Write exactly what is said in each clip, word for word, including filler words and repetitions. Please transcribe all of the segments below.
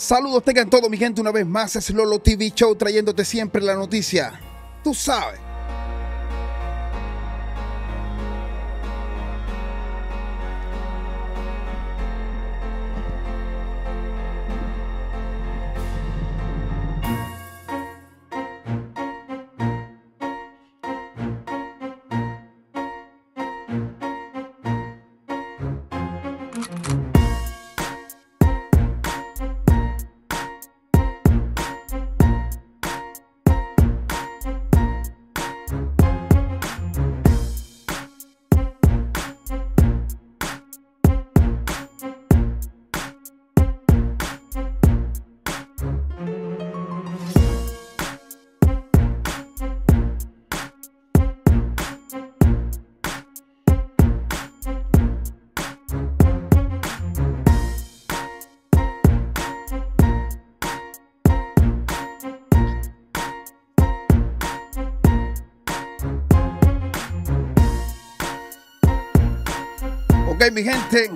Saludos tengan todos mi gente una vez más, es Lolo T V Show trayéndote siempre la noticia, tú sabes. Ok, mi gente.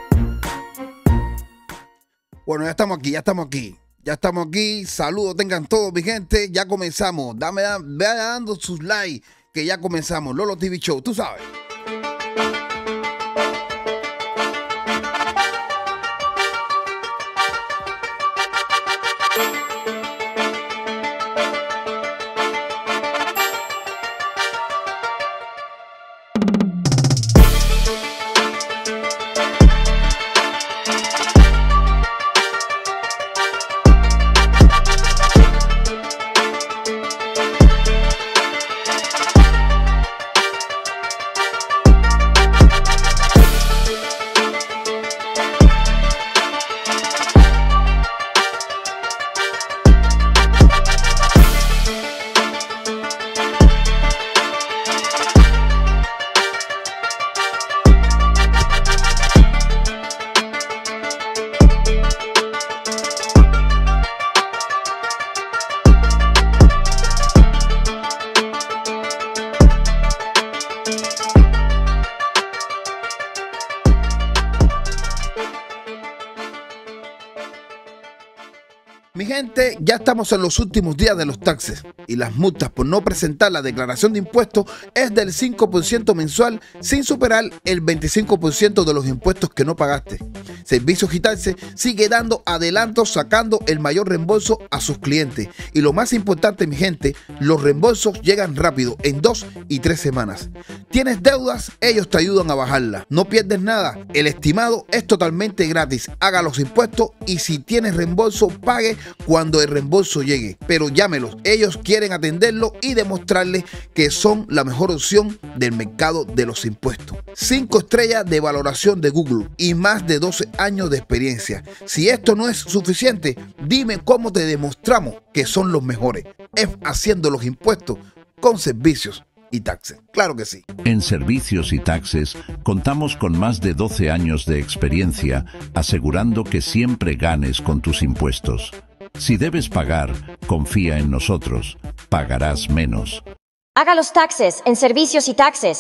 Bueno, ya estamos aquí, ya estamos aquí. Ya estamos aquí. Saludos tengan todos, mi gente. Ya comenzamos. Dame, vea dando sus likes, que ya comenzamos. Lolo T V Show, tú sabes. Mi gente, ya estamos en los últimos días de los taxes y las multas por no presentar la declaración de impuestos es del cinco por ciento mensual sin superar el veinticinco por ciento de los impuestos que no pagaste. Servicios Taxes sigue dando adelantos sacando el mayor reembolso a sus clientes y lo más importante, mi gente, los reembolsos llegan rápido en dos y tres semanas. ¿Tienes deudas? Ellos te ayudan a bajarlas. No pierdes nada. El estimado es totalmente gratis. Haga los impuestos y si tienes reembolso, pague cuando el reembolso llegue, pero llámelos, ellos quieren atenderlo y demostrarles que son la mejor opción del mercado de los impuestos. cinco estrellas de valoración de Google y más de doce años de experiencia. Si esto no es suficiente, dime cómo te demostramos que son los mejores. Es haciendo los impuestos con Servicios y Taxes. Claro que sí. En Servicios y Taxes contamos con más de doce años de experiencia asegurando que siempre ganes con tus impuestos. Si debes pagar, confía en nosotros. Pagarás menos. Haga los taxes en Servicios y Taxes.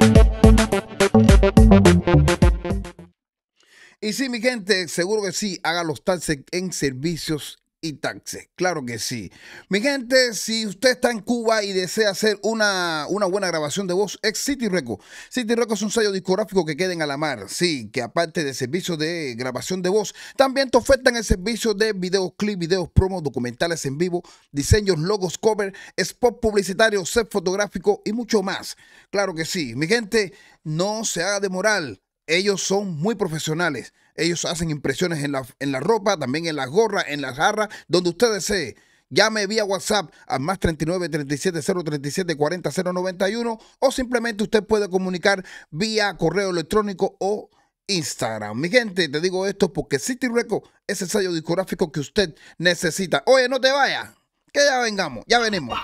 Y sí, mi gente, seguro que sí, haga los taxes en Servicios y Taxes. Claro que sí. Mi gente, si usted está en Cuba y desea hacer una, una buena grabación de voz, es City Record. City Record es un sello discográfico que queda en Alamar. Sí, que aparte de servicio de grabación de voz, también te ofertan el servicio de videos clip, videos promo, documentales en vivo, diseños, logos, cover, spot publicitario, set fotográfico y mucho más. Claro que sí. Mi gente, no se haga de moral. Ellos son muy profesionales. Ellos hacen impresiones en la, en la ropa, también en las gorras, en las jarras, donde usted desee. Llame vía WhatsApp al más treinta y nueve, treinta y siete, cero treinta y siete, cuarenta, cero noventa y uno o simplemente usted puede comunicar vía correo electrónico o Instagram. Mi gente, te digo esto porque City Record es el sello discográfico que usted necesita. Oye, no te vayas, que ya vengamos, ya venimos.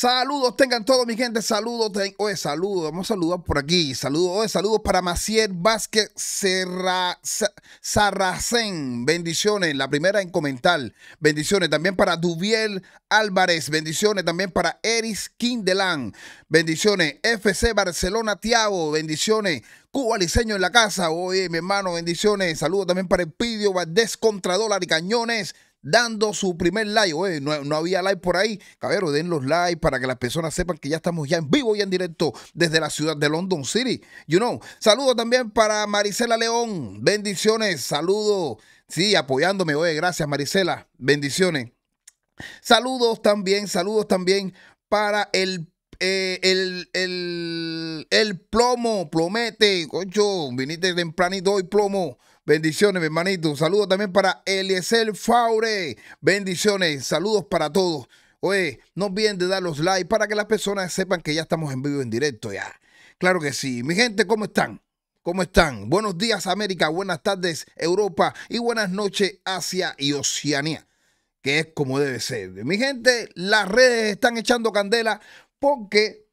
Saludos tengan todos, mi gente. Saludos. Ten... Oye, saludos. Vamos a saludar por aquí. Saludos. Oye, saludos para Maciel Vázquez Serra... Sarracén. Bendiciones. La primera en comentar. Bendiciones. También para Dubiel Álvarez. Bendiciones. También para Eris Quindelán. Bendiciones. F C Barcelona Tiago. Bendiciones. Cuba Liceño en la casa. Oye, mi hermano. Bendiciones. Saludos también para Epidio Valdés contra Dólar y Cañones, dando su primer like. Oye, no, no había like por ahí. Caballero, den los likes para que las personas sepan que ya estamos ya en vivo y en directo desde la ciudad de London City. You know. Saludos también para Marisela León. Bendiciones. Saludos. Sí, apoyándome. Oye, gracias, Marisela. Bendiciones. Saludos también, saludos también para el Eh, el, el, el plomo, plomete, cocho, viniste tempranito hoy, plomo. Bendiciones, mi hermanito. Saludos también para Eliezer Faure. Bendiciones, saludos para todos. Oye, no olviden de dar los likes para que las personas sepan que ya estamos en vivo, en directo ya. Claro que sí. Mi gente, ¿cómo están? ¿Cómo están? Buenos días, América. Buenas tardes, Europa. Y buenas noches, Asia y Oceanía, que es como debe ser. Mi gente, las redes están echando candela porque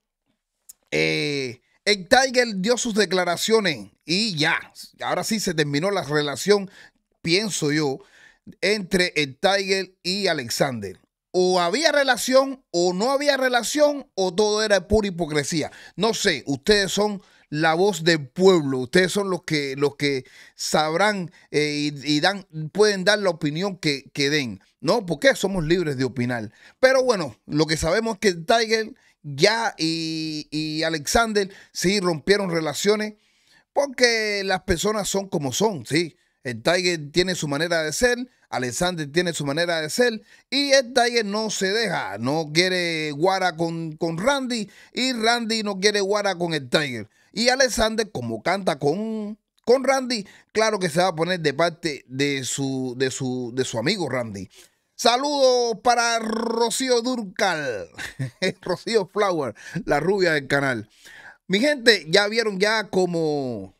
eh, el Tiger dio sus declaraciones y ya, ahora sí se terminó la relación, pienso yo, entre el Tiger y Alexander. O había relación o no había relación o todo era pura hipocresía. No sé, ustedes son la voz del pueblo, ustedes son los que, los que sabrán eh, y, y dan, pueden dar la opinión que, que den, ¿no? Porque somos libres de opinar. Pero bueno, lo que sabemos es que el Tiger ya y, y Alexander sí rompieron relaciones porque las personas son como son, sí. El Tiger tiene su manera de ser, Alexander tiene su manera de ser y el Tiger no se deja, no quiere guara con, con Randy y Randy no quiere guara con el Tiger. Y Alexander, como canta con, con Randy, claro que se va a poner de parte de su, de su, de su amigo Randy. Saludos para Rocío Durcal, Rocío Flower, la rubia del canal. Mi gente, ya vieron ya como,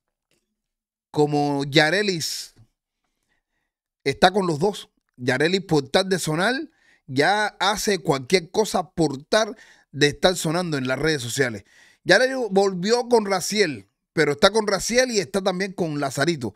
como Yarelis está con los dos. Yarelis por estar de sonar, ya hace cualquier cosa por estar de estar sonando en las redes sociales. Yarelis volvió con Raciel, pero está con Raciel y está también con Lazarito.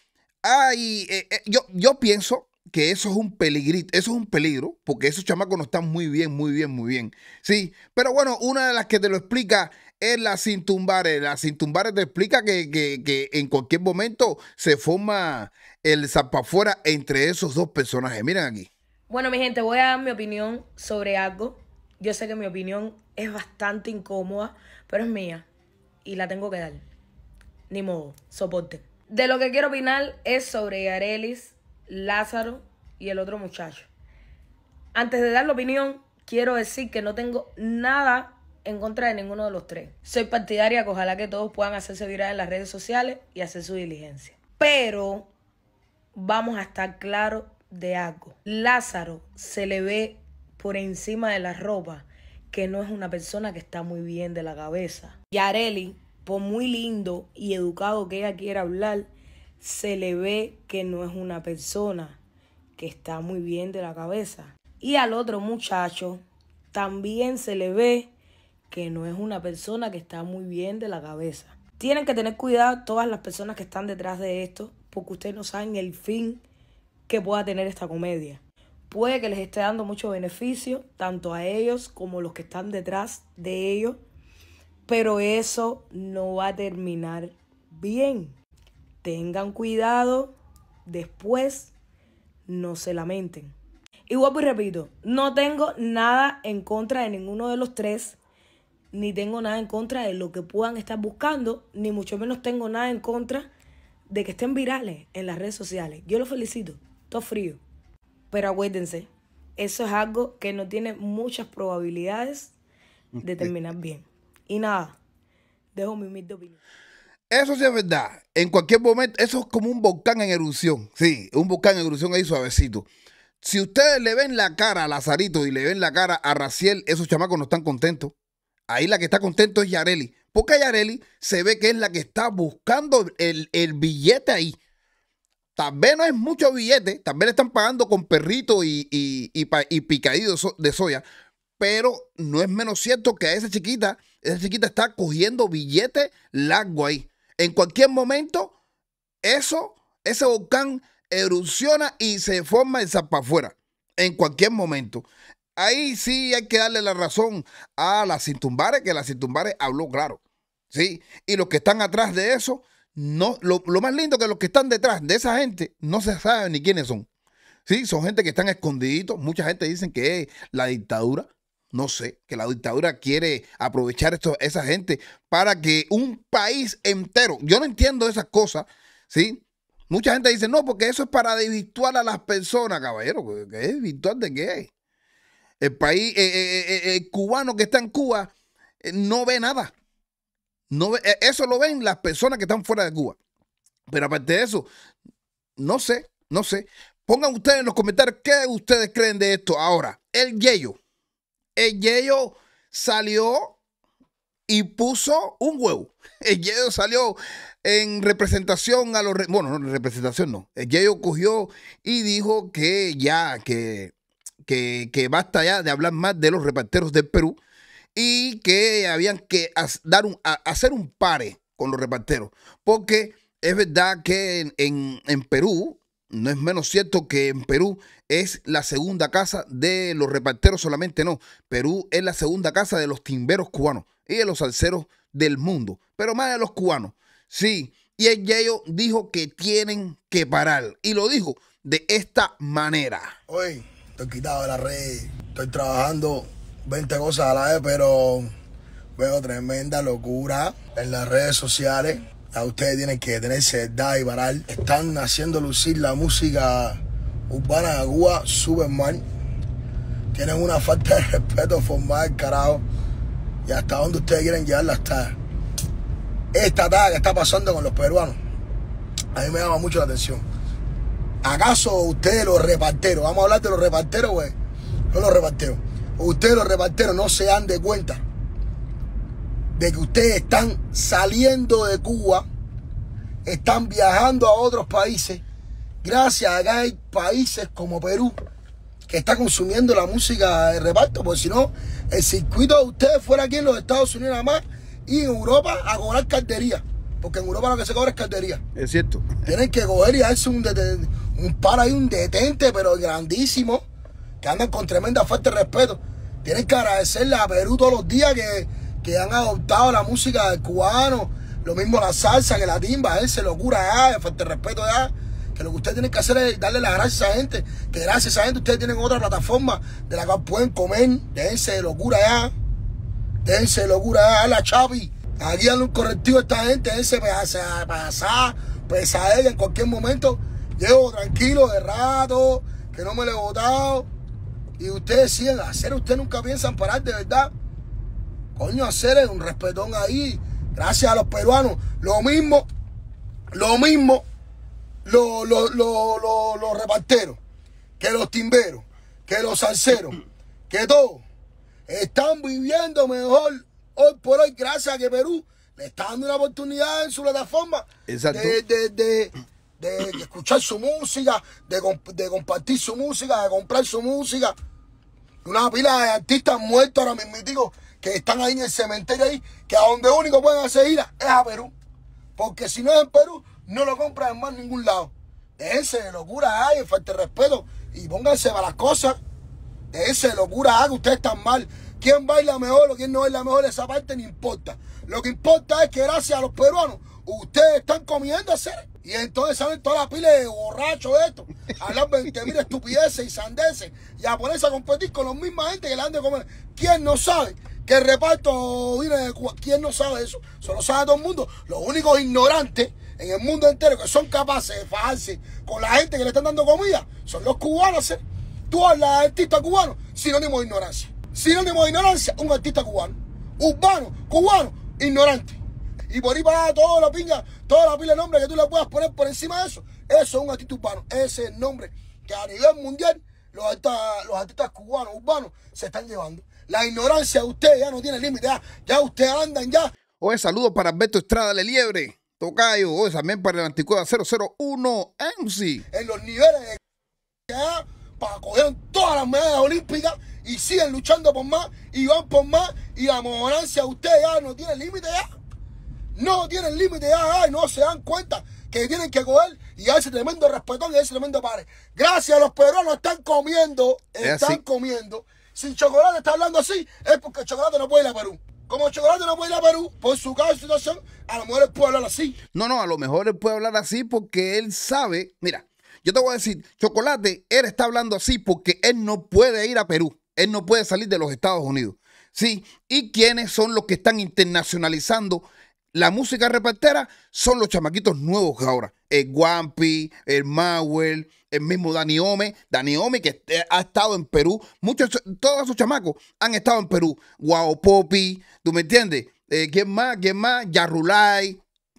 Ay, eh, eh, yo, yo pienso que eso es un peligrito, eso es un peligro, porque esos chamacos no están muy bien, muy bien, muy bien. Sí, pero bueno, una de las que te lo explica es la Cintumbare. La Cintumbare te explica que, que, que en cualquier momento se forma el zapafuera entre esos dos personajes. Miren aquí. Bueno, mi gente, voy a dar mi opinión sobre algo. Yo sé que mi opinión es bastante incómoda, pero es mía y la tengo que dar. Ni modo, soporte. De lo que quiero opinar es sobre Yarelis, Lázaro y el otro muchacho. Antes de dar la opinión, quiero decir que no tengo nada en contra de ninguno de los tres. Soy partidaria que ojalá que todos puedan hacerse viral en las redes sociales y hacer su diligencia. Pero vamos a estar claros de algo. Lázaro se le ve por encima de la ropa que no es una persona que está muy bien de la cabeza. Yarelis, por muy lindo y educado que ella quiera hablar, se le ve que no es una persona que está muy bien de la cabeza. Y al otro muchacho también se le ve que no es una persona que está muy bien de la cabeza. Tienen que tener cuidado todas las personas que están detrás de esto, porque ustedes no saben el fin que pueda tener esta comedia. Puede que les esté dando mucho beneficio, tanto a ellos como a los que están detrás de ellos, pero eso no va a terminar bien. Tengan cuidado, después no se lamenten. Y vuelvo y repito, no tengo nada en contra de ninguno de los tres, ni tengo nada en contra de lo que puedan estar buscando, ni mucho menos tengo nada en contra de que estén virales en las redes sociales. Yo los felicito, todo frío. Pero acuérdense, eso es algo que no tiene muchas probabilidades de terminar bien. Y nada, dejo mi humilde opinión. Eso sí es verdad. En cualquier momento, eso es como un volcán en erupción. Sí, un volcán en erupción ahí suavecito. Si ustedes le ven la cara a Lazarito y le ven la cara a Raciel, esos chamacos no están contentos. Ahí la que está contento es Yarelis. Porque Yarelis se ve que es la que está buscando el, el billete ahí. Tal vez no es mucho billete, tal vez le están pagando con perrito y, y, y, y picadillo de soya, pero no es menos cierto que a esa chiquita, esa chiquita está cogiendo billetes largo ahí. En cualquier momento, eso, ese volcán erupciona y se forma el zapa afuera. En cualquier momento. Ahí sí hay que darle la razón a la Cintumbare, que la Cintumbare habló claro. ¿Sí? Y los que están atrás de eso, no, lo, lo más lindo que los que están detrás de esa gente no se sabe ni quiénes son. Sí, son gente que están escondiditos. Mucha gente dice que es la dictadura. No sé, que la dictadura quiere aprovechar esto, esa gente para que un país entero, yo no entiendo esas cosas, ¿sí? Mucha gente dice, no, porque eso es para desvirtuar a las personas, caballero. ¿Qué es virtual de qué? El país, eh, eh, eh, el cubano que está en Cuba eh, no ve nada. No ve, eh, eso lo ven las personas que están fuera de Cuba. Pero aparte de eso, no sé, no sé. Pongan ustedes en los comentarios qué ustedes creen de esto. Ahora, el Yeyo. El Yeyo salió y puso un huevo. El Yeyo salió en representación a los... Re bueno, no, en representación no. El Yeyo cogió y dijo que ya, que, que, que basta ya de hablar más de los reparteros del Perú y que habían que dar un, a, hacer un pare con los reparteros. Porque es verdad que en, en, en Perú... No es menos cierto que en Perú es la segunda casa de los reparteros solamente, no. Perú es la segunda casa de los timberos cubanos y de los salseros del mundo, pero más de los cubanos. Sí, y el Yeyo dijo que tienen que parar y lo dijo de esta manera. Hoy estoy quitado de la red, estoy trabajando veinte cosas a la vez, pero veo tremenda locura en las redes sociales. A ustedes tienen que tenerse verdad y parar. Están haciendo lucir la música urbana de Cuba súper mal. Tienen una falta de respeto formal, carajo. Y hasta dónde ustedes quieren llevarla hasta esta tarde que está pasando con los peruanos. A mí me llama mucho la atención. ¿Acaso ustedes los reparteros, vamos a hablar de los reparteros, güey? No los reparteros. Ustedes los reparteros no se dan de cuenta de que ustedes están saliendo de Cuba, están viajando a otros países, gracias a que hay países como Perú que está consumiendo la música de reparto, porque si no, el circuito de ustedes fuera aquí en los Estados Unidos nada más y en Europa a cobrar cartería, porque en Europa lo que se cobra es cartería. Es cierto. Tienen que coger y darse un, un par ahí, un detente, pero grandísimo, que andan con tremenda falta de respeto. Tienen que agradecerle a Perú todos los días que que han adoptado la música del cubano, lo mismo la salsa, que la timba, ese locura ya, falta de respeto ya, que lo que ustedes tienen que hacer es darle las gracias a esa gente, que gracias a esa gente ustedes tienen otra plataforma de la cual pueden comer, déjense de locura ya, déjense de locura ya, la chapi, aquí dan un correctivo a esta gente, déjense pasar, pasar, pesadilla en cualquier momento, llevo tranquilo de rato, que no me lo he botado, y ustedes siguen a hacer, ustedes nunca piensan parar de verdad. Coño, hacer un respetón ahí. Gracias a los peruanos. Lo mismo, lo mismo, los lo, lo, lo, lo reparteros, que los timberos, que los salseros, que todos están viviendo mejor hoy por hoy, gracias a que Perú le está dando una oportunidad en su plataforma de, de, de, de escuchar su música, de, de compartir su música, de comprar su música. Una pila de artistas muertos ahora mismo, digo, que están ahí en el cementerio ahí, que a donde único pueden hacer ir es a Perú. Porque si no es en Perú, no lo compran en más ningún lado. Déjense de locura, ay, falta de respeto, y pónganse para las cosas. Déjense de locura, ay, que ustedes están mal. Quién baila mejor o quién no baila mejor, esa parte no importa. Lo que importa es que gracias a los peruanos, ustedes están comiendo hacer. Y entonces salen todas las pilas de borrachos de esto, a hablar veinte mil estupideces y sandeces, y a ponerse a competir con los misma gente que le han de comer. ¿Quién no sabe que el reparto viene de Cuba? ¿Quién no sabe eso? Eso lo sabe todo el mundo. Los únicos ignorantes en el mundo entero que son capaces de fajarse con la gente que le están dando comida son los cubanos. ¿eh? Tú hablas de artista cubano, sinónimo de ignorancia. Sinónimo de ignorancia, un artista cubano. Urbano, cubano, ignorante. Y por ahí para toda la pinga, toda la pila de nombres que tú le puedas poner por encima de eso, eso es un artista urbano. Ese es el nombre que a nivel mundial los artistas, los artistas cubanos, urbanos, se están llevando. La ignorancia de ustedes ya no tiene límite, ya, ya ustedes andan ya. Oye, saludos para Alberto Estrada de Liebre, Tocayo, oye, también para el Anticueva cero cero uno M C. En los niveles de ya para coger todas las medallas olímpicas y siguen luchando por más y van por más y la mojonancia de ustedes ya no tiene límite ya. No tienen límite ya, y no se dan cuenta que tienen que coger y a ese tremendo respetón y a ese tremendo padre. Gracias a los peruanos están comiendo, están comiendo. Si Chocolate está hablando así, es porque Chocolate no puede ir a Perú. Como Chocolate no puede ir a Perú, por su caso y situación, a lo mejor él puede hablar así. No, no, a lo mejor él puede hablar así porque él sabe. Mira, yo te voy a decir, Chocolate, él está hablando así porque él no puede ir a Perú. Él no puede salir de los Estados Unidos. Sí, ¿y quiénes son los que están internacionalizando la música repartera? Son los chamaquitos nuevos ahora. El Guampi, el Mauer, el mismo Dani Ome. Dani Ome que ha estado en Perú. Muchos, todos esos chamacos han estado en Perú. Guau Popi, ¿tú me entiendes? Eh, ¿Quién más? ¿Quién más? Yarrulay.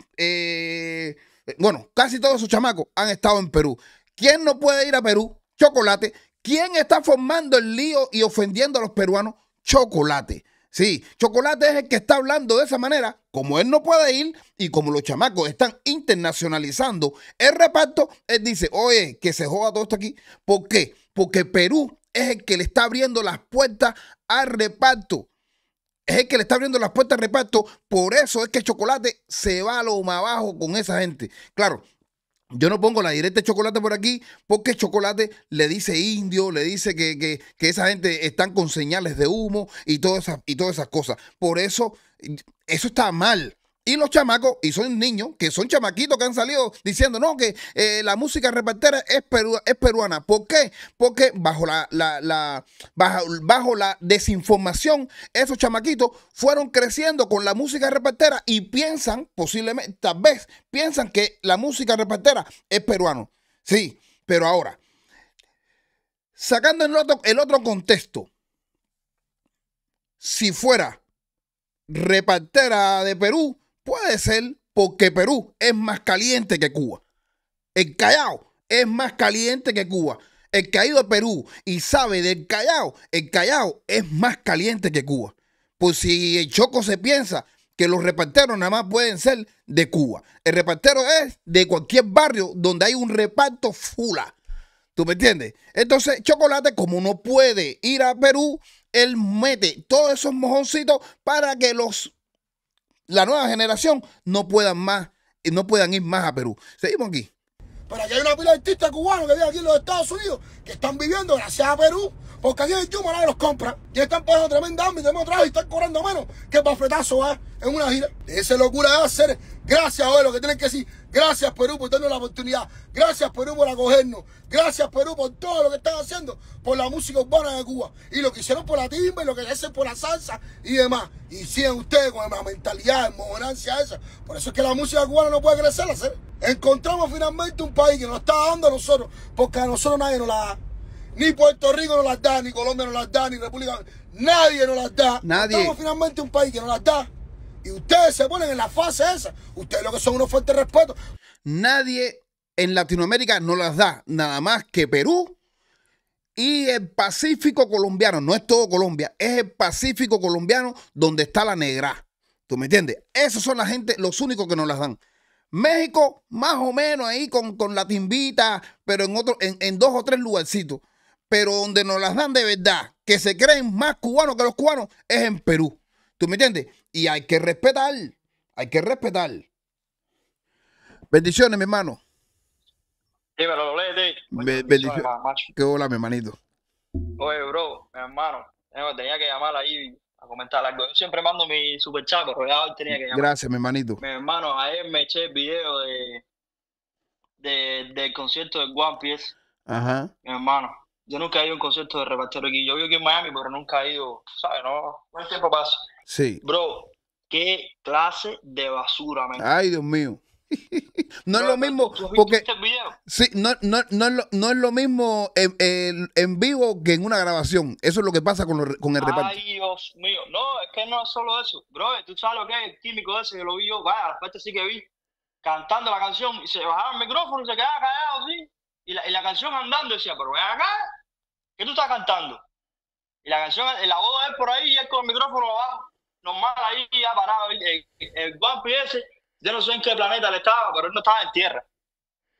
Eh, bueno, casi todos esos chamacos han estado en Perú. ¿Quién no puede ir a Perú? Chocolate. ¿Quién está formando el lío y ofendiendo a los peruanos? Chocolate. Sí, Chocolate es el que está hablando de esa manera. Como él no puede ir y como los chamacos están internacionalizando el reparto, él dice, oye, que se joda todo esto aquí. ¿Por qué? Porque Perú es el que le está abriendo las puertas al reparto. Es el que le está abriendo las puertas al reparto. Por eso es que Chocolate se va a lo más abajo con esa gente. Claro, yo no pongo la directa de Chocolate por aquí porque Chocolate le dice indio, le dice que, que, que esa gente están con señales de humo y todas esas, y todas esas cosas. Por eso, eso está mal. Y los chamacos, y son niños, que son chamaquitos que han salido diciendo, no, que eh, la música repartera es, peru es peruana. ¿Por qué? Porque bajo la, la, la, bajo, bajo la desinformación, esos chamaquitos fueron creciendo con la música repartera y piensan, posiblemente, tal vez, piensan que la música repartera es peruano. Sí, pero ahora, sacando el otro, el otro contexto, si fuera repartera de Perú, puede ser porque Perú es más caliente que Cuba. El Callao es más caliente que Cuba. El que ha ido a Perú y sabe del Callao, el Callao es más caliente que Cuba. Pues si el Choco se piensa que los reparteros nada más pueden ser de Cuba. El repartero es de cualquier barrio donde hay un reparto fula. ¿Tú me entiendes? Entonces, Chocolate, como no puede ir a Perú, él mete todos esos mojoncitos para que los la nueva generación no puedan más y no puedan ir más a Perú. Seguimos aquí. Pero aquí hay una pila de artistas cubanos que viven aquí en los Estados Unidos que están viviendo gracias a Perú, porque aquí el Yuma nadie los compra y están pagando tremenda hambre y tremendo trabajo y están cobrando menos que el bafletazo va en una gira. Esa locura de hacer. Gracias, a lo que tienen que decir. Gracias, Perú, por darnos la oportunidad. Gracias, Perú, por acogernos. Gracias, Perú, por todo lo que están haciendo por la música urbana de Cuba. Y lo que hicieron por la timba y lo que hacen por la salsa y demás. Y siguen ustedes con la mentalidad, mojonancia esa. Por eso es que la música cubana no puede crecer. ¿Hacer? Encontramos finalmente un país que nos está dando a nosotros, porque a nosotros nadie nos la da. Ni Puerto Rico nos las da, ni Colombia nos las da, ni República. Nadie nos las da. Nadie. Estamos finalmente un país que nos las da. Y ustedes se ponen en la fase esa. Ustedes lo que son unos fuertes respetos. Nadie en Latinoamérica no las da, nada más que Perú y el Pacífico colombiano. No es todo Colombia, es el Pacífico colombiano donde está la negra. ¿Tú me entiendes? Esos son la gente, los únicos que nos las dan. México, más o menos ahí con, con la timbita, pero en, otro, en, en dos o tres lugarcitos. Pero donde nos las dan de verdad, que se creen más cubanos que los cubanos, es en Perú. ¿Tú me entiendes? Y hay que respetar, hay que respetar. Bendiciones, mi hermano. Dímelo, Lete. Be bendiciones. Qué hola, mi hermanito. Oye, bro, mi hermano, tenía que llamar ahí a comentar algo. Yo siempre mando mi super chat, pero ya hoy tenía que llamar. Gracias, mi hermanito. Mi hermano, ayer me eché el video de, de del concierto de One Piece. Ajá. Mi hermano, yo nunca he ido a un concierto de repartero aquí. Yo vivo aquí en Miami, pero nunca he ido, ¿sabes? No, no hay tiempo pasa. Sí. Bro, qué clase de basura, man. Ay, Dios mío. No Bro, es lo mismo, ¿tú, tú porque viste el video? sí, no, no, no, es lo, no es lo mismo en, en, en vivo que en una grabación. Eso es lo que pasa con, lo, con el reparto. Ay, Dios mío. No, es que no es solo eso. Bro, tú sabes lo que es el químico ese que lo vi yo. Vaya, las partes sí que vi. Cantando la canción y se bajaba el micrófono y se quedaba callado así. Y la, y la canción andando y decía, pero ven acá, ¿qué tú estás cantando? Y la canción, la voz de él por ahí y él con el micrófono abajo. Normal ahí ya parado. El, el, el One Piece ese, yo no sé en qué planeta le estaba, pero él no estaba en tierra.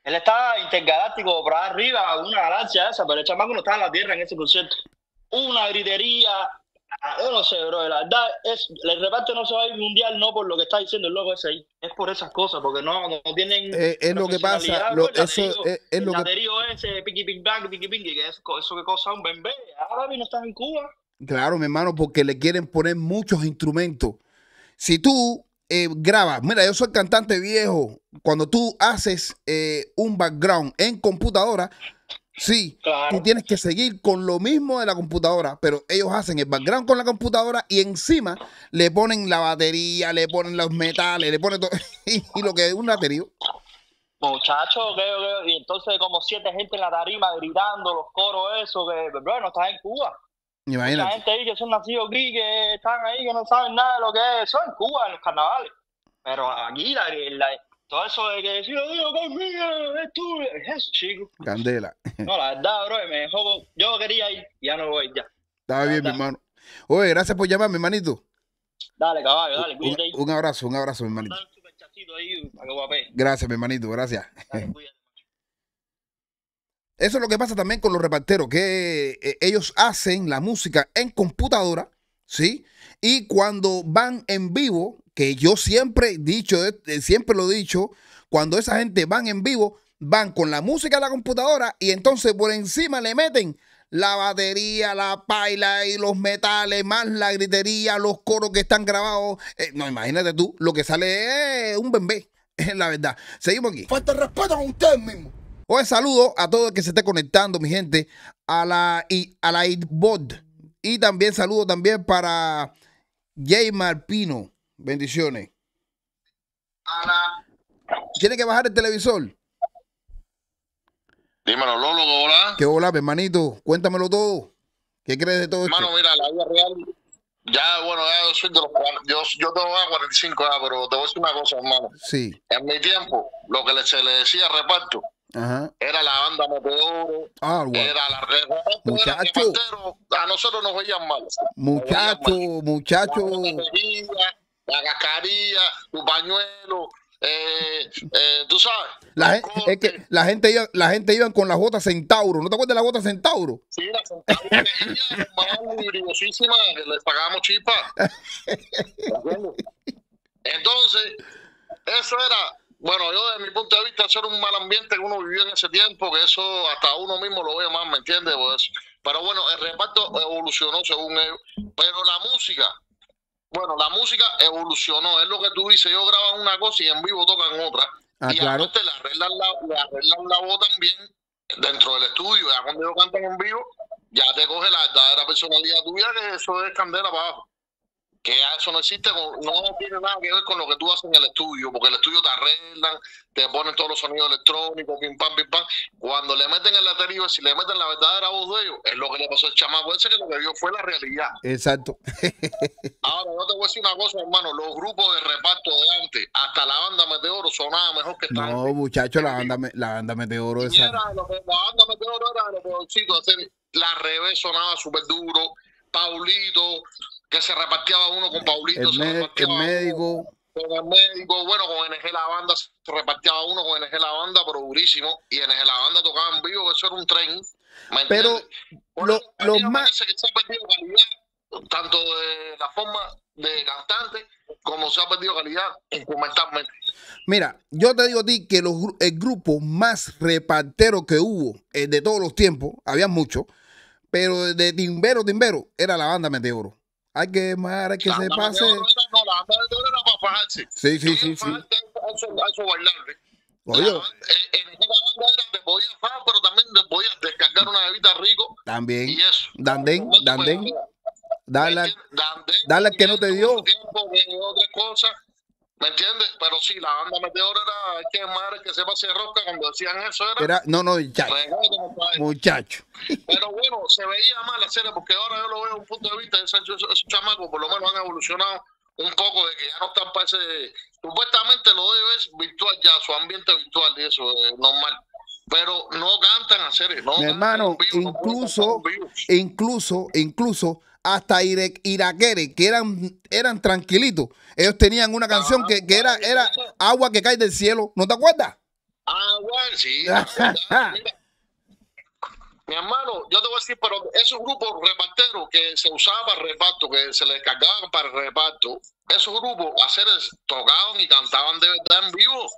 Él estaba intergaláctico por ahí arriba, una galaxia esa, pero el chamaco no estaba en la Tierra en ese concierto. Una gritería, yo no sé, bro, la verdad, es, el reparto no se va a ir mundial no por lo que está diciendo el loco ese ahí, es por esas cosas, porque no, no tienen Eh, es lo que pasa, lo, el eso laterío, es, es el lo que... laterío ese, piqui ping bang, piqui ping, que es, eso que cosa un bembé, ahora no estás en Cuba. Claro, mi hermano, porque le quieren poner muchos instrumentos. Si tú eh, grabas, mira, yo soy cantante viejo, cuando tú haces eh, un background en computadora, sí, Claro. tú tienes que seguir con lo mismo de la computadora, pero ellos hacen el background con la computadora y encima le ponen la batería, le ponen los metales, le ponen todo, y, y lo que es un baterío. Muchachos, que, que, y entonces como siete gente en la tarima gritando, los coros, eso, que, bro, no estás en Cuba. Mucha Imagínate. gente ahí que son nacidos aquí, que están ahí, que no saben nada de lo que es eso en Cuba, en los carnavales. Pero aquí, la, la, todo eso de que decir, Dios, que es mío, es tuyo, es eso, chico. Candela. No, la verdad, bro, me dejó, yo quería ir, ya no voy, ya. Estaba La bien, mi verdad. hermano. Oye, gracias por llamarme, hermanito. Dale, caballo, dale, Un, cuídate ahí. un abrazo, un abrazo, mi hermanito. Dale un super chatito ahí, para que guapé. Gracias, mi hermanito, gracias. Dale, cuídate. Eso es lo que pasa también con los reparteros, que eh, ellos hacen la música en computadora, ¿sí? Y cuando van en vivo, que yo siempre he dicho, eh, siempre lo he dicho, cuando esa gente van en vivo, van con la música de la computadora y entonces por encima le meten la batería, la paila y los metales, más la gritería, los coros que están grabados. Eh, no, imagínate tú, lo que sale es un bembé, es la verdad. Seguimos aquí. Falta de respeto con ustedes mismos. Hoy saludo a todo el que se esté conectando, mi gente, a la, y, a la ITBOD. Y también saludo también para Jay Marpino. Bendiciones. ¿Tiene que bajar el televisor? Dímelo, Lolo, hola. ¿Qué hola, mi hermanito? Cuéntamelo todo. ¿Qué crees de todo esto? Hermano, mira, la vida real, ya, bueno, ya yo soy de los cuarenta, yo, yo tengo ya cuarenta y cinco ya, pero te voy a decir una cosa, hermano. Sí. En mi tiempo, lo que le- se le decía reparto Ajá. era la banda Meteoro, Ah, bueno. era la reparto, Muchacho. era repartero, a nosotros nos veían mal. Muchacho, muchacho. La mejilla, la cascarilla, tu pañuelo, eh, eh, tú sabes. La los gente, es que cortes. la gente iba, la gente iba con la J Centauro. ¿No te acuerdas de la J Centauro? Sí, la sentadilla hermano, brillosísima, que les pagamos chispa. Entonces, eso era, bueno, yo desde mi punto de vista, eso era un mal ambiente que uno vivió en ese tiempo, que eso hasta uno mismo lo ve más, ¿me entiendes? Pues, pero bueno, el reparto evolucionó según ellos. Pero la música, bueno, la música evolucionó, es lo que tú dices, ellos graban una cosa y en vivo tocan otra. Ah, y claro. aparte le arreglan la, le arreglan la voz también dentro del estudio. Ya cuando ellos cantan en vivo, ya te coge la verdadera personalidad tuya, que eso es candela para abajo. Que ya eso no existe, con- no tiene nada que ver con lo que tú haces en el estudio, porque el estudio te arreglan, te ponen todos los sonidos electrónicos, pim pam, pim pam. Cuando le meten el laterío, si le meten la verdadera voz de ellos, es lo que le pasó al chamaco ese, que lo que vio fue la realidad. Exacto. Ahora, yo te voy a decir una cosa, hermano, los grupos de reparto de antes, hasta la banda Meteoro sonaba mejor que esta No, gente. muchacho, la banda, me- la banda Meteoro Y esa. era lo que- la banda Meteoro era de lo peorcito, hacer la revés sonaba súper duro, Paulito, que se repartía uno con Paulito, El, se me- repartía el uno médico. con el médico, bueno, con N G La Banda se repartía uno con N G La Banda, pero durísimo, y N G La Banda tocaba en vivo, eso era un tren, ¿me Pero entiendes? Por lo- eso, a los mí me más- parece que se ha perdido calidad, tanto de la forma de cantante, como se ha perdido calidad instrumentalmente. Mira, yo te digo a ti que los, gru- el grupo más repartero que hubo eh, de todos los tiempos, había muchos, pero de, de timbero, timbero, era la banda Meteoro. Hay que más, hay que La se banda pase. Meteoro era- no, la banda Meteoro era para fajarse. Sí, sí, Tú sí, ibas a sí. fajarte a eso, a eso bailar. Oye, La banda- eh, en esa banda era, te podías fajar, pero también te podías descargar una bebida rico también. y eso. Dandén, Pues, Dandén. ¿me Dale, entiendes? Dandén, dale al que no te dio. tuvo tiempo que otras cosas, ¿me entiendes? Pero sí, la banda Meteoro era, es que madre que se pase rosca cuando decían eso era. era, no, no, muchacho. reggae, compadre. Muchacho. Pero bueno, se veía mal la serie porque ahora yo lo veo desde un punto de vista de esos, esos chamacos, por lo menos han evolucionado un poco de que ya no están para ese. Supuestamente lo de ellos es virtual ya, su ambiente virtual y eso es normal. Pero no cantan a series, no. Mi cantan hermano, en vivo, no pueden incluso, cantar en vivo. incluso, incluso, hasta ire- iraqueres, que eran, eran tranquilitos. Ellos tenían una canción que, que era, era agua que cae del cielo. ¿No te acuerdas? Ah, bueno, sí. Mira, mi hermano, yo te voy a decir, pero esos grupos reparteros que se usaban para el reparto, que se les cargaban para el reparto, esos grupos hacer tocaban y cantaban de verdad en vivo.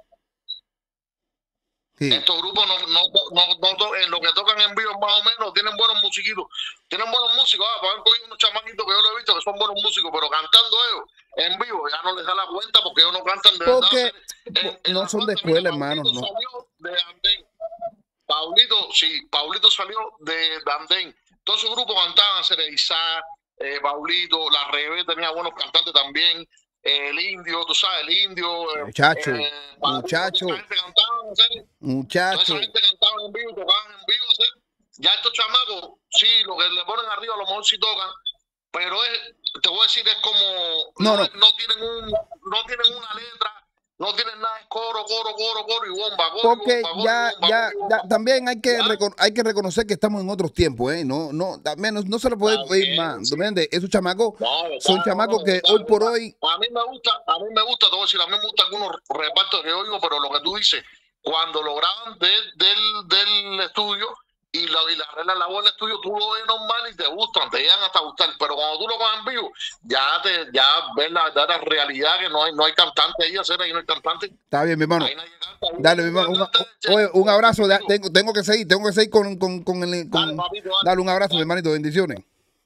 Sí. Estos grupos no, no, no, no, en lo que tocan en vivo más o menos tienen buenos musiquitos, tienen buenos músicos. Ah, para ver unos chamaquitos que yo lo he visto que son buenos músicos, pero cantando ellos en vivo ya no les da la cuenta porque ellos no cantan de porque verdad. En, en no son de escuela, hermano. No. Salió de Andén. Paulito, sí, Paulito salió de Andén. Todos esos grupos cantaban, Cereizá, eh, Paulito, La Rebe tenía buenos cantantes también. Eh, el Indio, tú sabes, el Indio. Eh, muchacho, eh, muchacho. Esa gente cantaba, ¿sí? Muchacho. Esa gente cantaba en vivo, tocaban en vivo, ¿sí? Ya estos chamacos, sí, lo que le ponen arriba a lo mejor sí tocan, pero es, te voy a decir, es como, no, no. no, no tienen un, no tienen una letra. No tienen nada, es coro, coro, coro, coro y bomba. Coro, porque y bomba, ya, bomba, ya, bomba. ya, también hay que, recono hay que reconocer que estamos en otros tiempos, ¿eh? No, no, también no, no se lo puede ir más. Sí. Esos chamacos no, son no, chamacos no, que no, hoy por no, hoy. A mí me gusta, a mí me gusta, te voy a decir, a mí me gustan algunos repartos que oigo, pero lo que tú dices, cuando lo graban de, del, del estudio y la, y la arreglan la voz del estudio, tú lo ves normal y te gustan, te llegan hasta gustar, pero cuando tú lo vas en vivo, ya te, ya ves la verdadera realidad que no hay, no hay cantante ahí, hacer ahí no hay cantante. Está bien, mi hermano. Dale, mi hermano. Un, oye, un abrazo. Tengo, tengo que seguir, tengo que seguir con, con, con el. Con, dale, papito, dale. Dale un abrazo, dale. Mi hermanito. Bendiciones.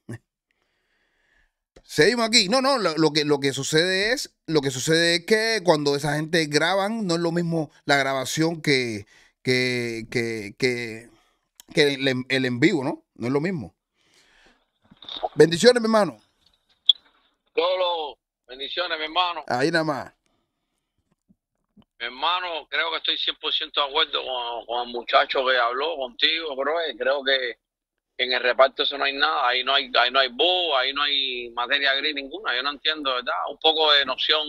Seguimos aquí. No, no, lo, lo que lo que sucede es, lo que sucede es que cuando esa gente graban, no es lo mismo la grabación que, que, que, que, que el, el en vivo, ¿no? No es lo mismo. Bendiciones, mi hermano. Solo bendiciones, mi hermano. Ahí nada más. Mi hermano, creo que estoy cien por ciento de acuerdo con, con el muchacho que habló contigo, bro. Creo que en el reparto eso no hay nada. Ahí no hay, ahí no hay voz, ahí no hay materia gris ninguna. Yo no entiendo, ¿verdad? Un poco de noción,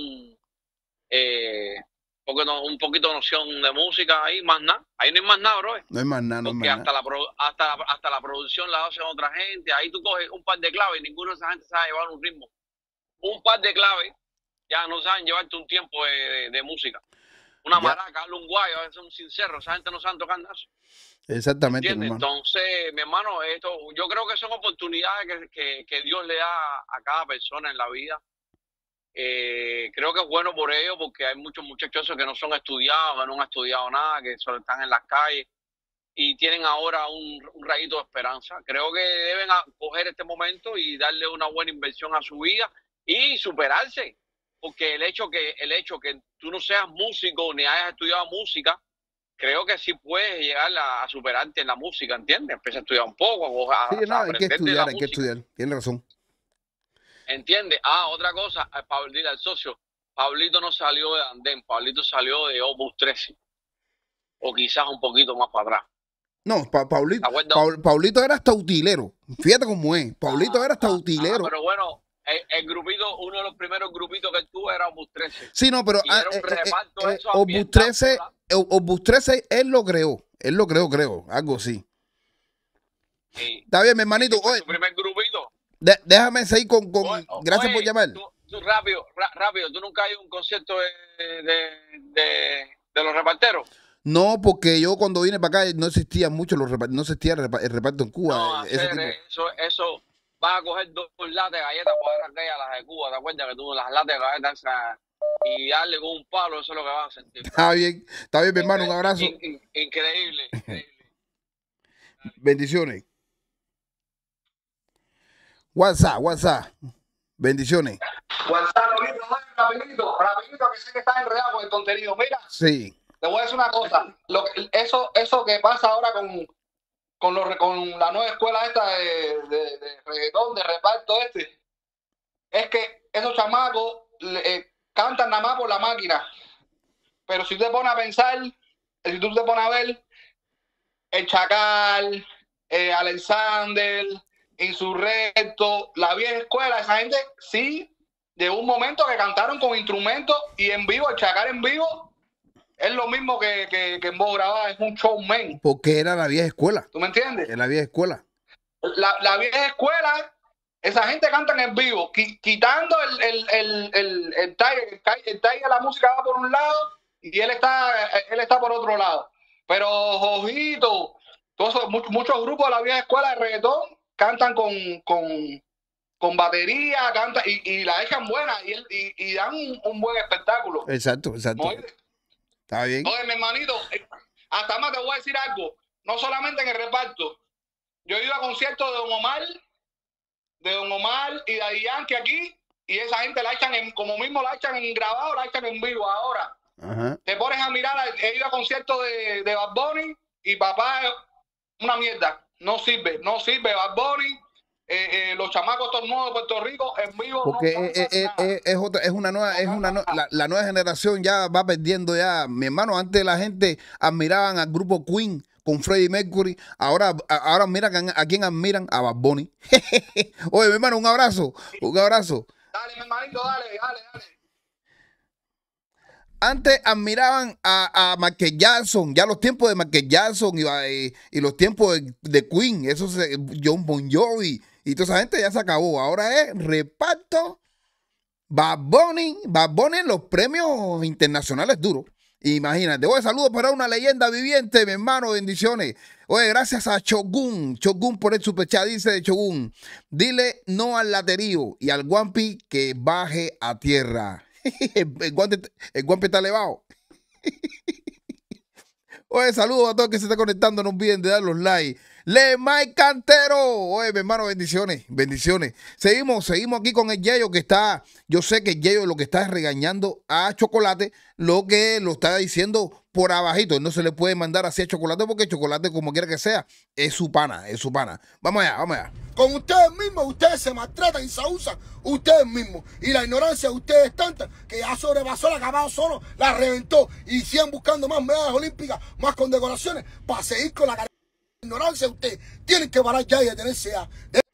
eh, porque no, un poquito de noción de música ahí, más nada. Ahí no hay más nada, bro. No hay más nada, no hay porque más hasta, nada. La pro, hasta, la, hasta la producción la hacen otra gente. Ahí tú coges un par de claves y ninguno de esa gente sabe llevar un ritmo. Un par de claves ya no saben llevarte un tiempo de, de, de música. Una ya. Maraca, un guayo, son sinceros, esa gente no sabe tocar nada. Exactamente, mi Entonces, mi hermano, esto, yo creo que son oportunidades que, que, que Dios le da a cada persona en la vida. Eh, creo que es bueno por ello, porque hay muchos muchachos que no son estudiados, que no han estudiado nada, que solo están en las calles y tienen ahora un, un rayito de esperanza. Creo que deben coger este momento y darle una buena inversión a su vida y superarse. Porque el hecho que el hecho que tú no seas músico ni hayas estudiado música, creo que sí puedes llegar a, a superarte en la música, ¿entiendes? Empieza a estudiar un poco, a, sí, no, a hay que estudiar, hay que estudiar, tienes razón. ¿Entiendes? Ah, otra cosa, Pablito, el socio, Pablito no salió de Andén, Pablito salió de Opus trece, o quizás un poquito más para atrás. No, pa Paulito, pa Paulito era hasta utilero, fíjate cómo es, Paulito ah, era hasta ah, utilero. Ah, pero bueno, El, el grupito, uno de los primeros grupitos que tuvo era Opus trece. Sí, no, pero ah, era un reparto eh, eh, Opus trece, Opus trece, él lo creó, él lo creó, creo, algo así. Sí. Está bien, mi hermanito. Oye, su primer grupito. De, déjame seguir con, con oye, gracias oye, por llamar. Tú, tú, rápido, rápido, ¿tú nunca has ido a un concierto de, de, de, de los reparteros? No, porque yo cuando vine para acá no existía mucho los repartos, no existía el reparto en Cuba. No, ese hacer, tipo. eso, eso. Vas a coger dos latas de galletas para aquellas, las de Cuba, ¿te acuerdas que tú las latas de galletas esas, y darle con un palo, eso es lo que vas a sentir? Está bien, está bien, mi hermano, un abrazo. In, in, increíble, increíble. Bendiciones. WhatsApp, WhatsApp. Bendiciones. WhatsApp, rapidito, rapidito, que sé que estás enredado con el contenido. Mira, sí. Te voy a decir una cosa. Lo, eso, eso que pasa ahora con... Con, los, con la nueva escuela esta de, de, de reggaetón, de reparto este, es que esos chamacos eh, cantan nada más por la máquina. Pero si tú te pones a pensar, si tú te pones a ver, el Chacal, eh, Alexander, Insurrecto, la vieja escuela, esa gente sí, de un momento que cantaron con instrumentos y en vivo, el Chacal en vivo, es lo mismo que, que, que en voz grabada, es un showman. Porque era la vieja escuela. ¿Tú me entiendes? Era la vieja escuela. La, la vieja escuela, esa gente canta en vivo, qui, quitando el, el, el, el, el talle, el talle de la música va por un lado y él está, él está por otro lado. Pero Jojito, todos esos, muchos, muchos grupos de la vieja escuela de reggaetón cantan con, con, con batería, cantan y, y la echan buena y, y, y dan un, un buen espectáculo. Exacto, exacto. Oye, está bien. Oye, mi hermanito, hasta más te voy a decir algo. No solamente en el reparto. Yo he ido a conciertos de Don Omar, de Don Omar y de Daddy Yankee aquí, y esa gente la echan en, como mismo la echan en grabado, la echan en vivo ahora. Ajá. Te pones a mirar, he ido a conciertos de, de Bad Bunny y papá, una mierda. No sirve, no sirve Bad Bunny. Eh, eh, los chamacos todos nuevos de Puerto Rico en vivo. Porque no es, es, es, es, otra, es una nueva, es una no, la, la nueva generación ya va perdiendo ya. Mi hermano, antes la gente admiraban al grupo Queen con Freddie Mercury. Ahora, ahora mira a quién admiran, a Bad Bunny. Oye, mi hermano, un abrazo, un abrazo. Dale, mi hermanito, dale, dale, dale. Antes admiraban a, a Michael Jackson, ya los tiempos de Michael Jackson y, y, y los tiempos de, de Queen, eso se, John Bon Jovi y toda esa gente ya se acabó. Ahora es reparto, Bad Bunny, Bad Bunny en los premios internacionales duros. Imagínate. Oye, saludos para una leyenda viviente, mi hermano, bendiciones. Oye, gracias a Chogun, Chogun por el superchat, dice de Chogun, dile no al laterío y al Guampi que baje a tierra. El, el, guante, el guampi está elevado. Oye, saludos a todos que se están conectando. No olviden de dar los likes. Le Mike Cantero. Oye, mi hermano, bendiciones. Bendiciones. Seguimos, seguimos aquí con el Yeyo que está. Yo sé que el Yeyo lo que está es regañando a Chocolate, lo que lo está diciendo por abajito. No se le puede mandar así a Chocolate porque Chocolate, como quiera que sea, es su pana, es su pana. Vamos allá, vamos allá. Con ustedes mismos, ustedes se maltratan y se abusan ustedes mismos. Y la ignorancia de ustedes es tanta que ya sobrepasó la acabado solo, la reventó. Y siguen buscando más medallas olímpicas, más condecoraciones para seguir con la ignorancia de ustedes. Tienen que parar ya y detenerse ya.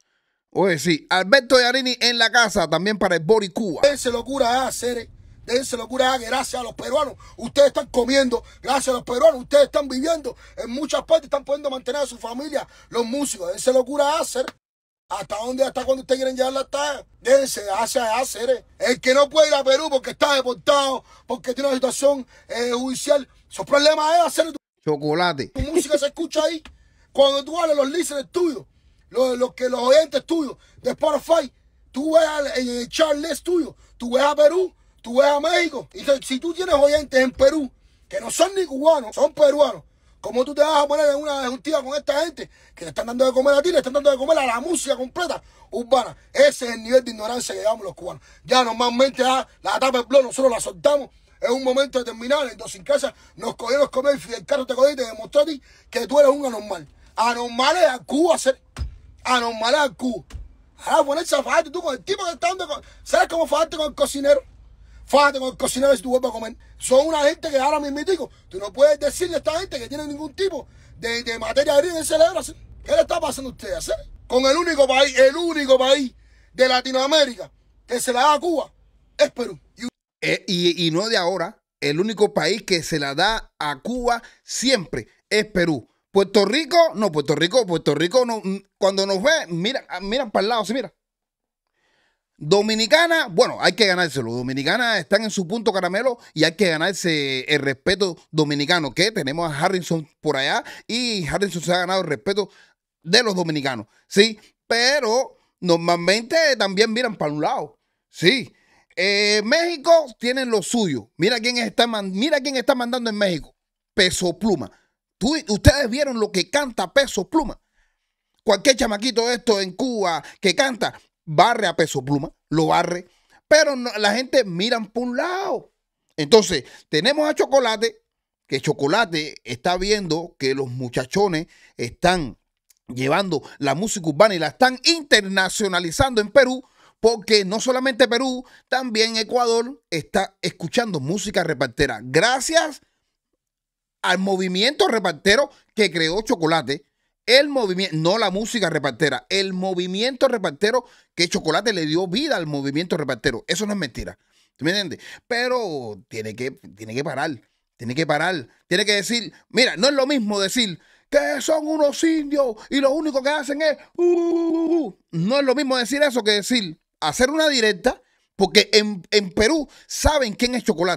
Oye, sí. Alberto Yarini en la casa, también para el Bori Cuba. Déjense locura a hacer. Déjense locura que gracias a los peruanos ustedes están comiendo, gracias a los peruanos ustedes están viviendo en muchas partes, están pudiendo mantener a su familia, los músicos. Déjense locura a hacer. ¿Hasta dónde, hasta cuando ustedes quieren llevar la talla? Déjense hacer, hacer. El que no puede ir a Perú porque está deportado, porque tiene una situación eh, judicial, su problema es hacer tu Chocolate. Tu música se escucha ahí. Cuando tú hablas los listeners tuyos, los, los, que, los oyentes tuyos de Spotify, tú ves en el chart list tuyo, tú ves a Perú, tú ves a México. Y si tú tienes oyentes en Perú, que no son ni cubanos, son peruanos, ¿cómo tú te vas a poner en una juntiva con esta gente que le están dando de comer a ti, le están dando de comer a la música completa urbana? Ese es el nivel de ignorancia que llevamos los cubanos. Ya normalmente ya la tapa del blog nosotros la soltamos en un momento determinado. Entonces en casa nos cogieron los comer y Fidel Castro te cogió y te demostró a ti que tú eres un anormal. Anormal es al Cuba hacer. Anormal es al Cuba. Ahora ponerse a fajarte tú con el tipo que está dando. ¿Sabes cómo fajarte con el cocinero? Fájate con el cocinero si tú vuelves a comer. Son una gente que ahora mismo digo, tú no puedes decirle a esta gente que tiene ningún tipo de, de materia gris en el cerebro. ¿Sí? ¿Qué le está pasando a ustedes? ¿Sí? Con el único país, el único país de Latinoamérica que se la da a Cuba es Perú. Y, eh, y, y no de ahora, el único país que se la da a Cuba siempre es Perú. Puerto Rico, no, Puerto Rico, Puerto Rico, no, cuando nos ve, mira, mira para el lado, sí, mira. Dominicana, bueno, hay que ganárselo. Dominicana están en su punto caramelo y hay que ganarse el respeto dominicano, que tenemos a Harrison por allá y Harrison se ha ganado el respeto de los dominicanos, ¿sí? Pero normalmente también miran para un lado, ¿sí? Eh, México tienen lo suyo. Mira quién está, mira quién está mandando en México. Peso Pluma. ¿Tú, ustedes vieron lo que canta Peso Pluma. Cualquier chamaquito de esto en Cuba que canta, barre a Peso Pluma, lo barre, pero no, la gente miran por un lado. Entonces, tenemos a Chocolate, que Chocolate está viendo que los muchachones están llevando la música urbana y la están internacionalizando en Perú, porque no solamente Perú, también Ecuador está escuchando música repartera, gracias al movimiento repartero que creó Chocolate. El movimiento, no la música repartera, el movimiento repartero que Chocolate le dio vida al movimiento repartero. Eso no es mentira. ¿Tú me entiendes? Pero tiene que, tiene que parar, tiene que parar, tiene que decir, mira, no es lo mismo decir que son unos indios y lo único que hacen es, uh, uh, uh. No es lo mismo decir eso que decir, hacer una directa, porque en, en Perú saben quién es Chocolate.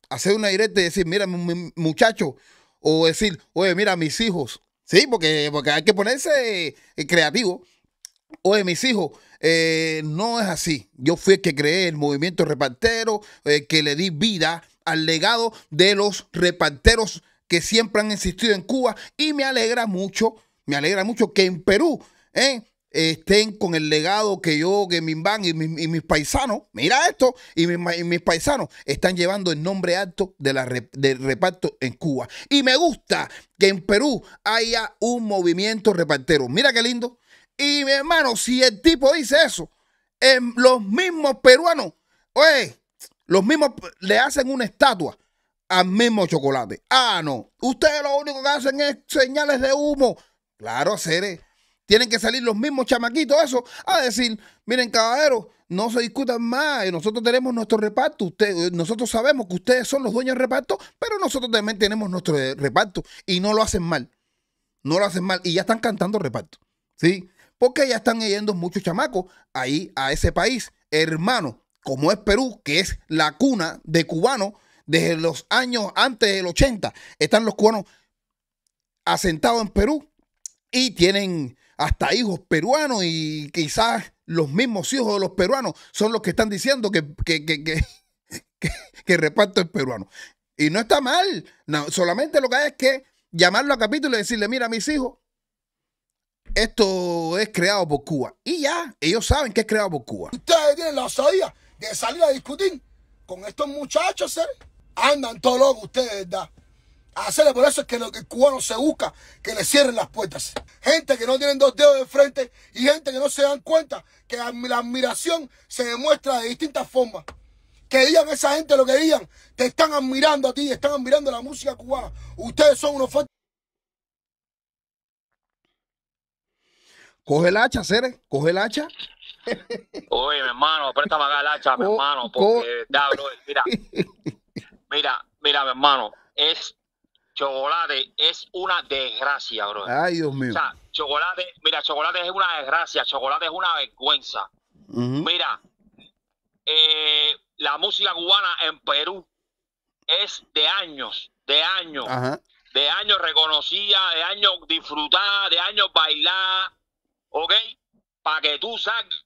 hacer una directa y decir, mira, mi, mi muchacho, o decir, oye, mira, mis hijos, sí, porque, porque hay que ponerse eh, creativo. Oye, mis hijos, eh, no es así. Yo fui el que creé el movimiento repartero, eh, que le di vida al legado de los reparteros que siempre han existido en Cuba, y me alegra mucho, me alegra mucho que en Perú eh, estén con el legado que yo, que mi van y, mi, y mis paisanos, mira esto, y mis, y mis paisanos están llevando el nombre alto de la, del reparto en Cuba. Y me gusta que en Perú haya un movimiento repartero. Mira qué lindo. Y mi hermano, si el tipo dice eso, eh, los mismos peruanos, oye, los mismos le hacen una estatua al mismo Chocolate. Ah, no. Ustedes lo único que hacen es señales de humo. Claro, Cere. Tienen que salir los mismos chamaquitos, eso, a decir, miren, caballeros, no se discutan más. Nosotros tenemos nuestro reparto. Usted, nosotros sabemos que ustedes son los dueños del reparto, pero nosotros también tenemos nuestro reparto. Y no lo hacen mal. No lo hacen mal. Y ya están cantando reparto. ¿Sí? Porque ya están yendo muchos chamacos ahí a ese país, hermano, como es Perú, que es la cuna de cubanos desde los años antes del ochenta. Están los cubanos asentados en Perú y tienen hasta hijos peruanos, y quizás los mismos hijos de los peruanos son los que están diciendo que, que, que, que, que, que el reparto es peruano. Y no está mal. No, solamente lo que hay es que llamarlo a capítulo y decirle, mira, mis hijos, esto es creado por Cuba. Y ya, ellos saben que es creado por Cuba. Ustedes tienen la osadía de salir a discutir con estos muchachos, ¿eh? Andan todos locos ustedes, ¿verdad? Hacerle, por eso es que, lo, que el cubano se busca que le cierren las puertas. Gente que no tienen dos dedos de frente y gente que no se dan cuenta que la, la admiración se demuestra de distintas formas. Que digan esa gente lo que digan, te están admirando a ti, están admirando la música cubana. Ustedes son unos fuertes. Coge el hacha, Cere, coge el hacha. Oye, mi hermano, préstame acá el hacha, mi hermano, porque, da, bro, mira, mira, mira, mi hermano, es Chocolate, es una desgracia, bro. Ay, Dios mío. O sea, Chocolate, mira, Chocolate es una desgracia, Chocolate es una vergüenza. Uh-huh. Mira, eh, la música cubana en Perú es de años, de años, uh-huh. de años reconocida, de años disfrutada, de años bailar, ¿ok? Para que tú salgas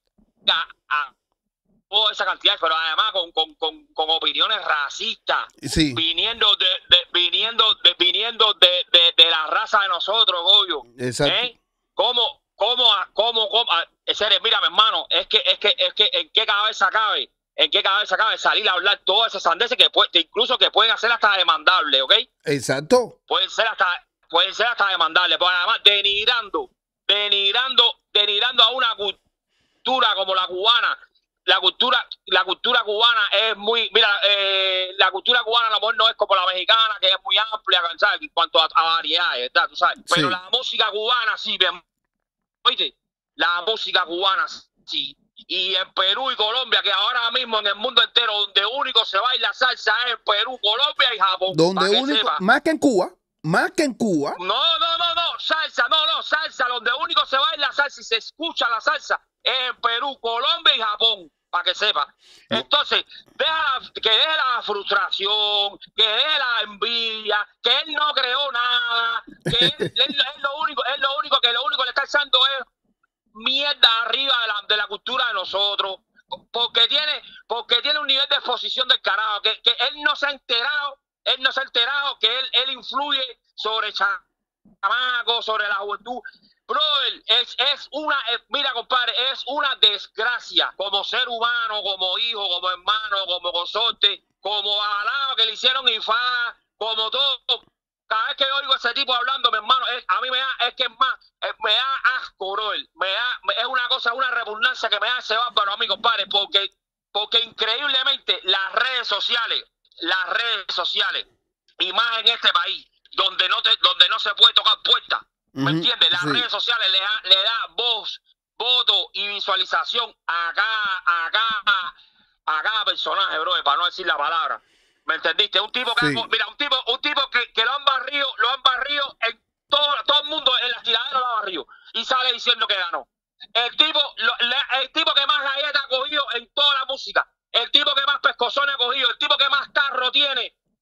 a toda esa cantidad, pero además con, con, con, con opiniones racistas, sí. viniendo de, de viniendo de viniendo de, de, de la raza de nosotros, Goyo. Exacto. ¿Eh? ¿Cómo, cómo, cómo, cómo? En serio, mira, mi hermano, es que, es que, es que, en qué cabeza cabe, en qué cabeza cabe salir a hablar todas esas sandeces que puede, incluso que pueden hacer hasta demandable, ¿ok? Exacto. Pueden ser hasta, pueden ser hasta demandable, pero además denigrando, denigrando, denigrando a una cultura como la cubana. La cultura, la cultura cubana es muy, mira, eh, la cultura cubana a lo mejor no es como la mexicana, que es muy amplia, ¿sabes? En cuanto a, a variedades, ¿verdad? ¿Tú sabes? Pero sí. La música cubana sí, bien, oíste, la música cubana sí. Y en Perú y Colombia, que ahora mismo en el mundo entero, donde único se baila salsa es en Perú, Colombia y Japón. Donde único, sepa. Más que en Cuba, más que en Cuba. No, no, no, no, salsa, no, no, salsa, donde único se baila salsa y se escucha la salsa es en Perú, Colombia y Japón, para que sepa. Entonces, deja, que deje la frustración, que deje la envidia, que él no creó nada, que él, él, él, lo único, él lo único que lo único que le está echando es mierda arriba de la, de la cultura de nosotros, porque tiene, porque tiene un nivel de exposición del carajo, que, que él no se ha enterado, él no se ha enterado que él, él influye sobre chamacos, sobre la juventud. Brother, es, es una, es, mira, compadre, es una desgracia como ser humano, como hijo, como hermano, como consorte, como alado que le hicieron infada, como todo. Cada vez que yo oigo a ese tipo hablando, mi hermano, es, a mí me da, es que es más, es, me da asco, brother. Me da, es una cosa, una repugnancia que me da ese bárbaro a mí, compadre, porque, porque increíblemente las redes sociales, las redes sociales, y más en este país, donde no, te, donde no se puede tocar puertas, ¿me entiendes? Las sí. redes sociales le da, le da voz, voto y visualización a cada, a cada, a cada personaje, bro, para no decir la palabra. ¿Me entendiste? Un tipo que, sí. mira, un tipo, un tipo que, que lo han barrido, lo han barrido en todo, todo el mundo en las tiraderas lo ha barrido y sale diciendo que ganó. El tipo, lo, el tipo que más galletas ha cogido en toda la música, el tipo que más pescozones ha cogido, el tipo que más carro tiene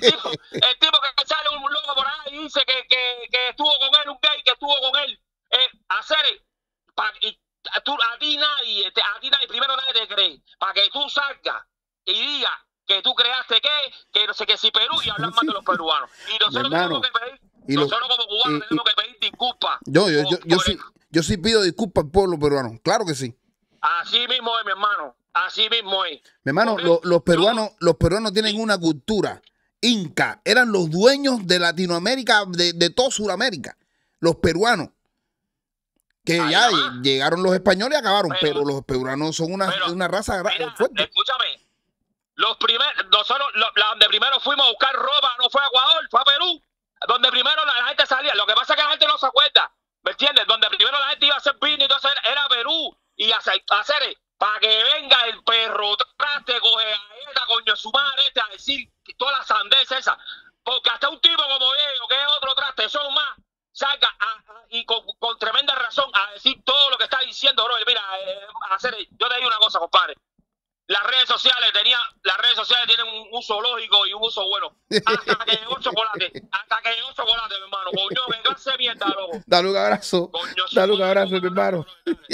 tipo, el tipo que sale un loco por ahí y dice que, que, que estuvo con él, un gay que estuvo con él, eh, hacer, pa, y, a, tú, a ti nadie, te, a ti nadie, primero nadie te cree, para que tú salgas y digas que tú creaste que, que no sé qué si Perú y hablar más de los peruanos. Y nosotros tenemos que pedir, y nosotros lo, como cubanos y, tenemos y, que pedir disculpas. Yo, yo, yo, por, yo, por sí, el, yo sí pido disculpas al pueblo peruano, claro que sí. Así mismo es, mi hermano, así mismo es. Mi hermano, lo, los peruanos, los peruanos tienen una cultura inca, eran los dueños de Latinoamérica, de, de toda Sudamérica, los peruanos. Que Ay, ya mamá. llegaron los españoles y acabaron, pero, pero los peruanos son una, pero, una raza mira, fuerte. Escúchame, los primeros, nosotros, lo, la, donde primero fuimos a buscar ropa, no fue a Ecuador, fue a Perú, donde primero la, la gente salía. Lo que pasa es que la gente no se acuerda, ¿me entiendes? Donde primero la gente iba a hacer pino y todo eso era, era Perú, y a, a hacer, para que venga el perro traste, coge a esta, coño, su madre, este, a decir toda la sandez esa, porque hasta un tipo como yo, que es otro traste, son más, salga a, a, y con, con tremenda razón a decir todo lo que está diciendo, bro. Mira, eh, hacer, yo te digo una cosa, compadre. Las redes sociales tenía, las redes sociales tienen un uso lógico y un uso bueno. Hasta que llegó chocolate, hasta que llegó chocolate, mi hermano. Coño, que clase de mierda, loco. Dale un abrazo. Coño, dale un abrazo, mi hermano.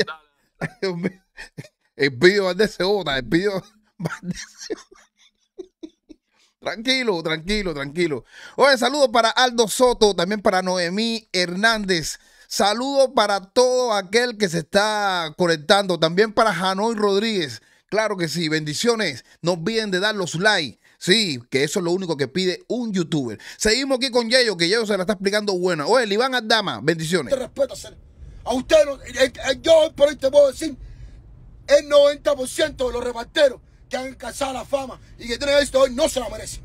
El vídeo va de cebota, el vídeo va de cebota. Tranquilo, tranquilo, tranquilo. Oye, saludos para Aldo Soto, también para Noemí Hernández. Saludos para todo aquel que se está conectando. También para Janoy Rodríguez. Claro que sí, bendiciones. No olviden de dar los likes. Sí, que eso es lo único que pide un youtuber. Seguimos aquí con Yeyo, que Yeyo se la está explicando buena. Oye, el Iván Aldama, bendiciones. Te respeto, a usted, yo por ahí te puedo decir, el noventa por ciento de los reparteros que han alcanzado la fama y que tienen esto hoy no se la merecen.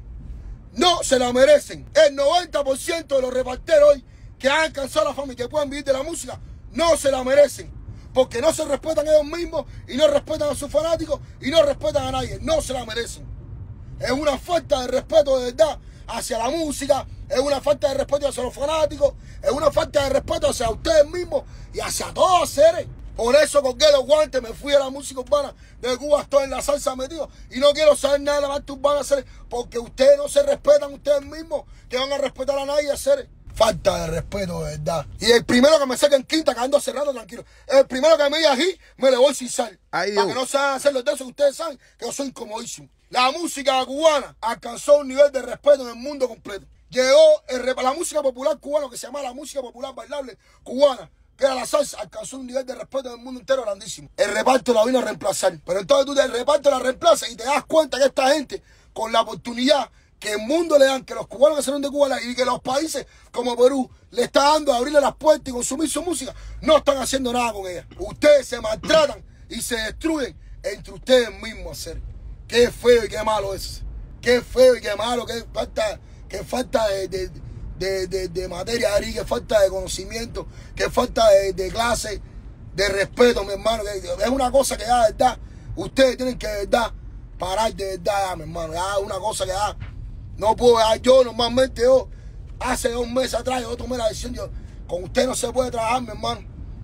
No se la merecen. El noventa por ciento de los reparteros hoy que han alcanzado la fama y que pueden vivir de la música no se la merecen. Porque no se respetan ellos mismos y no respetan a sus fanáticos y no respetan a nadie. No se la merecen. Es una falta de respeto de verdad hacia la música, es una falta de respeto hacia los fanáticos, es una falta de respeto hacia ustedes mismos y hacia todos los seres. Por eso colgué los guantes, me fui a la música urbana de Cuba, estoy en la salsa metido y no quiero saber nada de la parte urbana, hacer porque ustedes no se respetan ustedes mismos, que van a respetar a nadie, hacer. Falta de respeto, de verdad. Y el primero que me saque en quinta, que ando cerrando tranquilo, el primero que me diga aquí, me le voy sin sal. Ay, para que no se hagan hacer los de esos que ustedes saben, que yo soy incomodísimo. La música cubana alcanzó un nivel de respeto en el mundo completo. Llegó el, la música popular cubana, que se llama la música popular bailable cubana, que era la salsa, alcanzó un nivel de respeto en el mundo entero grandísimo. El reparto la vino a reemplazar. Pero entonces tú del reparto la reemplazas y te das cuenta que esta gente, con la oportunidad que el mundo le dan, que los cubanos que salieron de Cuba y que los países como Perú le está dando a abrirle las puertas y consumir su música, no están haciendo nada con ella. Ustedes se maltratan y se destruyen entre ustedes mismos, hacer. Qué feo y qué malo es. Qué feo y qué malo, qué falta, qué falta de, de, de, de, de materia ahí, qué falta de conocimiento, qué falta de, de clase, de respeto, mi hermano. Es una cosa que ya, de verdad, ustedes tienen que, de verdad, parar de verdad, ya, mi hermano. Ya, una cosa que ya, no puedo, ya, yo normalmente, yo, hace dos meses atrás, yo tomé la decisión, yo, con usted no se puede trabajar, mi hermano.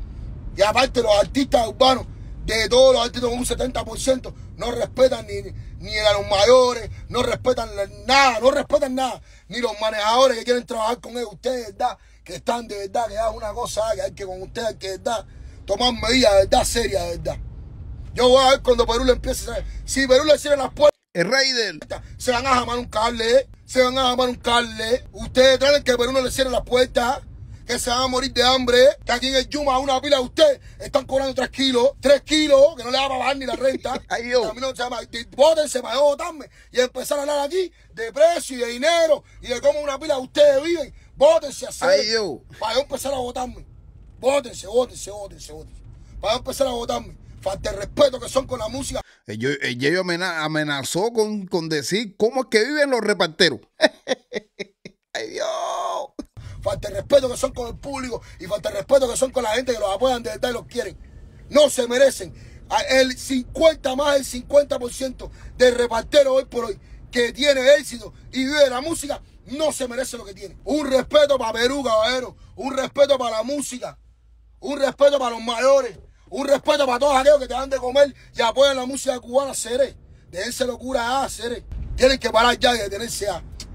Y aparte, los artistas urbanos, de todos los artistas, con un setenta por ciento, no respetan ni, ni a los mayores, no respetan nada, no respetan nada, ni los manejadores que quieren trabajar con ellos. Ustedes, de verdad, que están de verdad, que es una cosa que hay que con ustedes, hay que de verdad, tomar medidas de verdad serias, de verdad. Yo voy a ver cuando Perú le empiece a salir. Si Perú le cierra las puertas, el rey del... se van a jamar un cable, se van a jamar un cable. Ustedes traen que Perú no le cierre las puertas, que se van a morir de hambre, que aquí en el Yuma una pila de ustedes están cobrando tres kilos, tres kilos, que no le va a pagar ni la renta. Ay, yo. A mí no se llama, bótense para yo votarme y empezar a hablar aquí de precio y de dinero y de cómo una pila de ustedes viven. Bótense a hacer, Ay, yo. para yo empezar a votarme. Bótense, bótense, bótense, bótense. Para yo empezar a votarme. Falta de respeto que son con la música. Ellos, ellos amenazó con, con decir cómo es que viven los reparteros. Ay, Dios. Falta de respeto que son con el público y falta de respeto que son con la gente que los apoyan de verdad y los quieren. No se merecen. El cincuenta más del cincuenta por ciento del repartero hoy por hoy que tiene éxito y vive de la música no se merece lo que tiene. Un respeto para Perú, caballero. Un respeto para la música. Un respeto para los mayores. Un respeto para todos aquellos que te dan de comer y apoyan la música cubana, seres. Déjense locura, ah, seres. Tienen que parar ya de detenerse a.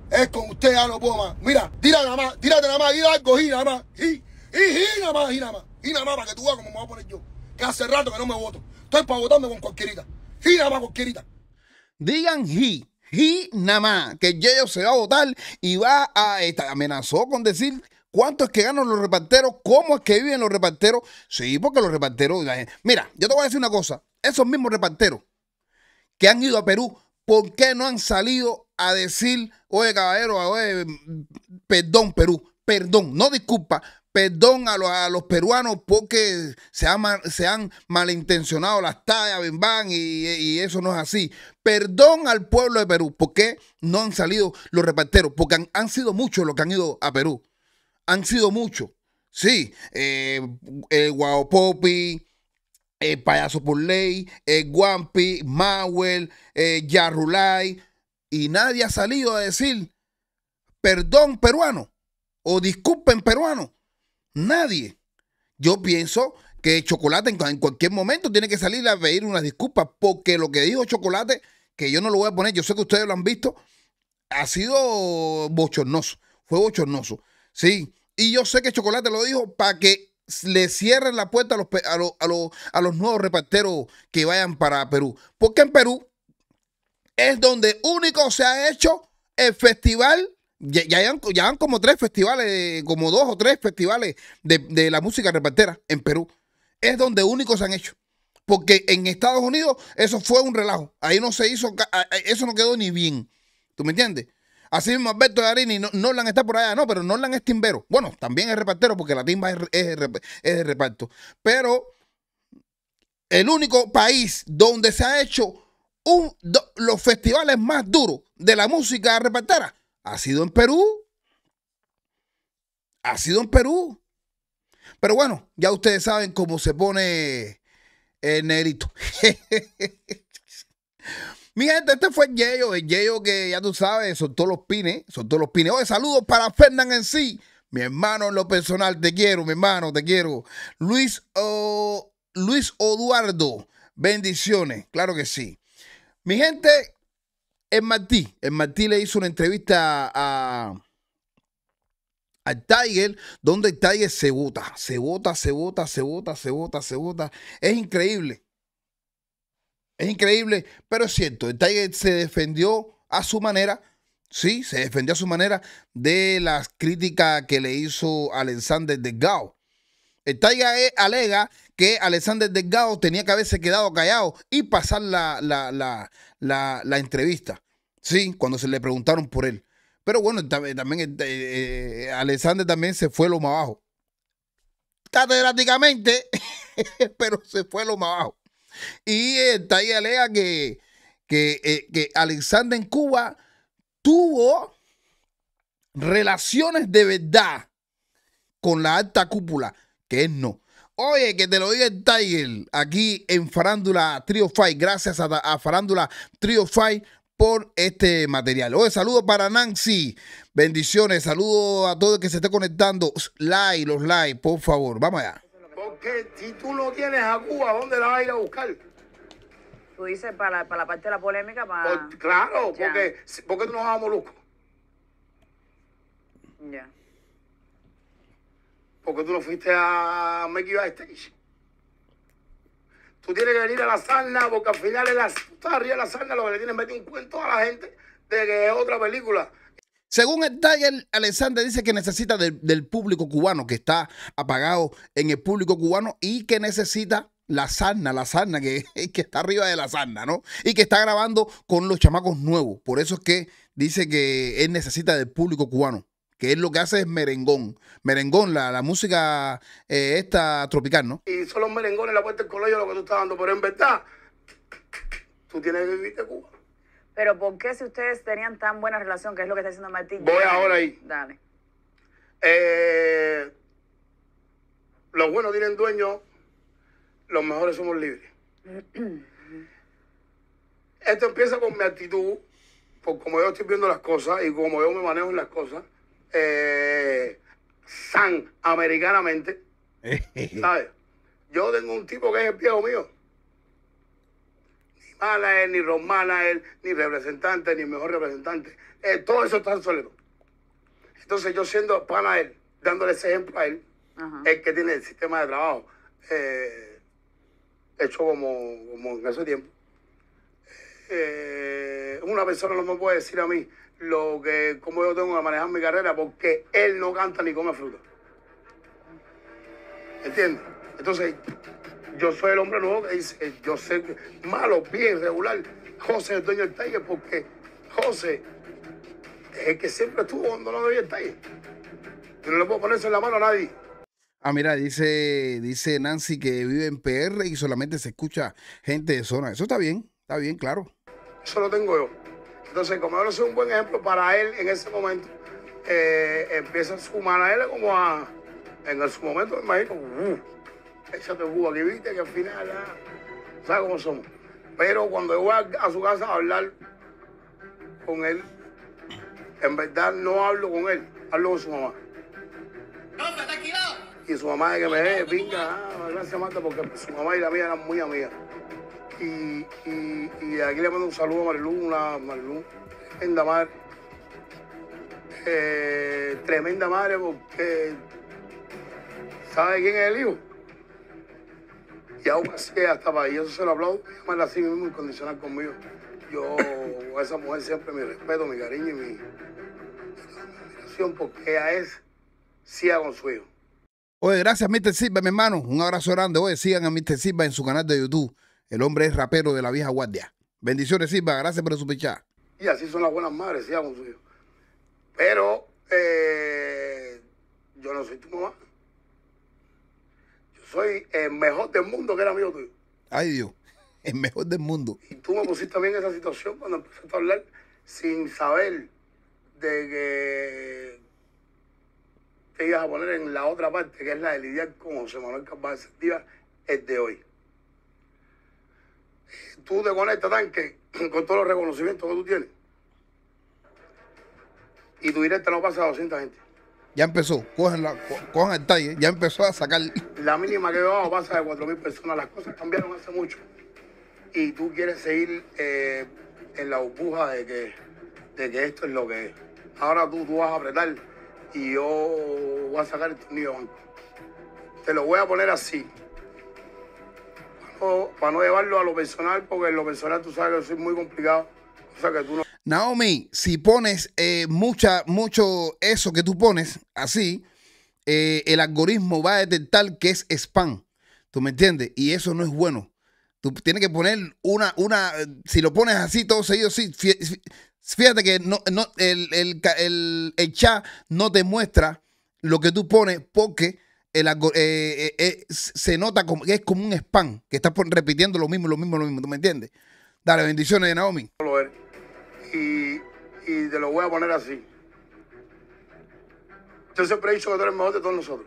Es con usted, ya no puedo más. Mira, tírate nada más, tírate nada más, y algo, y nada más. Y, y, y nada más, y nada más. Y nada más para que tú veas cómo me voy a poner yo. Que hace rato que no me voto. Estoy para votarme con cualquierita. Y nada más, cualquierita. Digan he, he nada más, que Yeyo se va a votar y va a, esta, amenazó con decir cuánto es que ganan los reparteros, cómo es que viven los reparteros. Sí, porque los reparteros, mira, yo te voy a decir una cosa, esos mismos reparteros que han ido a Perú, ¿por qué no han salido a decir, oye caballero, oye, perdón Perú, perdón, no disculpa, perdón a los, a los peruanos porque se han, se han malintencionado las tallas, bim, bam, y, y eso no es así. Perdón al pueblo de Perú. ¿Por qué no han salido los reparteros? Porque han, han sido muchos los que han ido a Perú. Han sido muchos. Sí, eh, el Guapopi, el Payaso por Ley, el Guampi, Mauel, eh, Yarrulay, y nadie ha salido a decir perdón peruano o disculpen peruano. Nadie. Yo pienso que Chocolate en, en cualquier momento tiene que salir a pedir unas disculpas, porque lo que dijo Chocolate, que yo no lo voy a poner, yo sé que ustedes lo han visto, ha sido bochornoso, fue bochornoso, sí, y yo sé que Chocolate lo dijo para que le cierren la puerta a los, a los, a los, a los nuevos reparteros que vayan para Perú, porque en Perú es donde único se ha hecho el festival. Ya, ya, han, ya han como tres festivales, como dos o tres festivales de, de la música repartera en Perú. Es donde únicos se han hecho. Porque en Estados Unidos eso fue un relajo. Ahí no se hizo, eso no quedó ni bien. ¿Tú me entiendes? Así mismo Alberto Darini, no, Norlan está por allá, no, pero Norlan es timbero. Bueno, también es repartero porque la timba es, es, es de reparto. Pero el único país donde se ha hecho un, do, los festivales más duros de la música repartera ha sido en Perú. Ha sido en Perú. Pero bueno, ya ustedes saben cómo se pone el negrito. Mi gente, este fue el Yeyo. El Yeyo que ya tú sabes, soltó los pines. Soltó los pines. Oye, saludos para Fernan en sí. Mi hermano en lo personal, te quiero, mi hermano, te quiero. Luis, oh, Luis Eduardo, bendiciones. Claro que sí. Mi gente, el Martí, el Martí le hizo una entrevista a, al Tiger, donde el Tiger se vota, se vota, se vota, se vota, se vota, se vota. Es increíble. Es increíble, pero es cierto. El Tiger se defendió a su manera, sí, se defendió a su manera de las críticas que le hizo Alexander Delgado. El Tiger alega que Alexander Delgado tenía que haberse quedado callado y pasar la, la, la, la, la entrevista. Sí, cuando se le preguntaron por él. Pero bueno, también eh, eh, Alexander también se fue lo más abajo. Catedráticamente, pero se fue lo más abajo. Y el Tiger alega que, que, eh, que Alexander en Cuba tuvo relaciones de verdad con la alta cúpula, que él no. Oye, que te lo diga el Tiger aquí en Farándula Trio Fight. Gracias a, a Farándula Trio Fight por este material. Oye, saludos para Nancy. Bendiciones. Saludos a todos que se esté conectando. Like, los likes, por favor. Vamos allá. Porque si tú no tienes a Cuba, ¿dónde la vas a ir a buscar? Tú dices para, para la parte de la polémica, para... Por, claro, ya. porque porque tú no vas a Molusco. Ya. Porque tú no fuiste a Mickey Backstage. Tú tienes que venir a la sarna, porque al final es la, tú estás arriba de la sarna, lo que le tienen metido un cuento a la gente de que es otra película. Según el Tiger, Alexander dice que necesita de, del público cubano, que está apagado en el público cubano y que necesita la sarna, la sarna que, que está arriba de la sarna, ¿no? Y que está grabando con los chamacos nuevos. Por eso es que dice que él necesita del público cubano, que él lo que hace es merengón. Merengón, la, la música eh, esta tropical, ¿no? Y son los merengones la puerta del colegio lo que tú estás dando, pero en verdad, tú tienes que vivir de Cuba. Pero ¿por qué si ustedes tenían tan buena relación, que es lo que está diciendo Martín? Voy ahora ahí. Dale. Eh, los buenos tienen dueños, los mejores somos libres. Esto empieza con mi actitud, por como yo estoy viendo las cosas y como yo me manejo en las cosas, eh, san americanamente, ¿sabes? Yo tengo un tipo que es el viejo mío. manager, ni road manager, ni representante, ni mejor representante. Eh, todo eso está en Soledad. Entonces yo siendo pana a él, dándole ese ejemplo a él, uh-huh. el que tiene el sistema de trabajo eh, hecho como, como en ese tiempo. Eh, una persona no me puede decir a mí lo que, cómo yo tengo que manejar mi carrera, porque él no canta ni come fruta. ¿Entiendes? Entonces, yo soy el hombre nuevo que dice, yo sé malo, bien, regular. José es el dueño del Tiger, porque José es el que siempre estuvo cuando no debía el Tiger. Yo no le puedo ponerse en la mano a nadie. Ah, mira, dice, dice Nancy que vive en P R y solamente se escucha gente de zona. Eso está bien, está bien, claro. Eso lo tengo yo. Entonces, como yo no soy un buen ejemplo para él en ese momento, eh, empieza su manager como a, en su momento, me imagino, uh, échate jugo aquí, viste, que al final, ah, ¿sabes cómo somos? Pero cuando yo voy a, a su casa a hablar con él, en verdad no hablo con él, hablo con su mamá. Y su mamá es que me ve, pinga, ah, gracias Marta, porque su mamá y la mía eran muy amigas. Y, y, y aquí le mando un saludo a Marilu, una Marilu, tremenda madre. Eh, tremenda madre porque ¿sabe quién es el hijo? Y aún así hasta para eso se lo aplaudo, llamarla así mismo incondicional conmigo. Yo a esa mujer siempre mi respeto, mi cariño y mi, mi admiración porque ella es ciega con su hijo. Oye, gracias mister Silva, mi hermano. Un abrazo grande. Oye, sigan a mister Silva en su canal de YouTube. El hombre es rapero de la vieja guardia. Bendiciones, Silva. Gracias por el superchat. Y así son las buenas madres, ciega con su hijo. Pero eh, yo no soy tu mamá. Yo soy el mejor del mundo que era amigo tuyo. Ay, Dios. El mejor del mundo. Y tú me pusiste también en esa situación cuando empezaste a hablar sin saber de que te ibas a poner en la otra parte, que es la de lidiar con José Manuel Carvajal Saldívar, el de hoy. Tú te conectas, Tanque, con todos los reconocimientos que tú tienes. Y tu directa no pasa a doscientas gente. Ya empezó. Cojan, la, co cojan el talle. Ya empezó a sacar. La mínima que yo hago pasa de cuatro mil personas. Las cosas cambiaron hace mucho. Y tú quieres seguir eh, en la burbuja de que, de que esto es lo que es. Ahora tú, tú vas a apretar y yo voy a sacar el tornillo de banco. Te lo voy a poner así. Para no, para no llevarlo a lo personal, porque en lo personal tú sabes que soy muy complicado. O sea que tú no... Naomi, si pones eh, mucha, mucho eso que tú pones así, eh, el algoritmo va a detectar que es spam. ¿Tú me entiendes? Y eso no es bueno. Tú tienes que poner una, una, si lo pones así, todo seguido, sí. Fíjate que no, no, el, el, el, el chat no te muestra lo que tú pones porque el, eh, eh, eh, se nota como que es como un spam, que estás repitiendo lo mismo, lo mismo, lo mismo. ¿Tú me entiendes? Dale, bendiciones de Naomi. Y, y te lo voy a poner así. Yo siempre he dicho que tú eres el mejor de todos nosotros.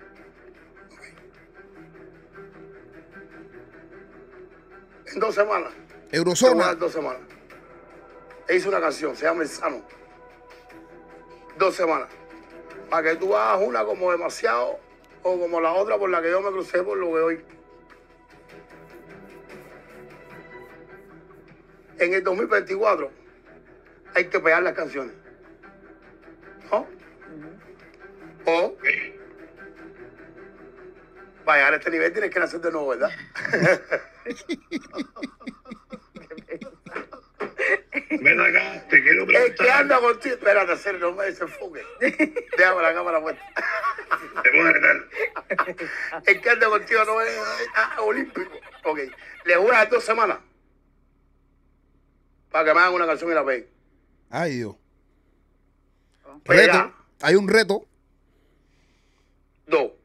En dos semanas. Eurozona. Dos semanas. E hice una canción, se llama El Sano. Dos semanas. Para que tú hagas una como demasiado o como la otra por la que yo me crucé por lo que hoy. En el dos mil veinticuatro hay que pegar las canciones. ¿No? Uh-huh. O para llegar a este nivel tienes que nacer de nuevo, ¿verdad? Ven acá, te quiero preguntar. El que anda contigo. Espérate, hacer, no me desenfoque. Déjame la cámara puesta. Te puedo retar. El que anda contigo no es ah, olímpico. Ok. Le voy a dar dos semanas para que me hagan una canción y la peguen. Ay, Dios. Pega. Reto. Hay un reto. Dos.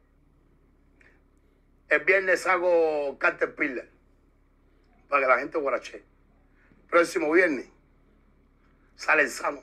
El viernes hago Caterpillar para que la gente guarache. Próximo viernes sale El Sano.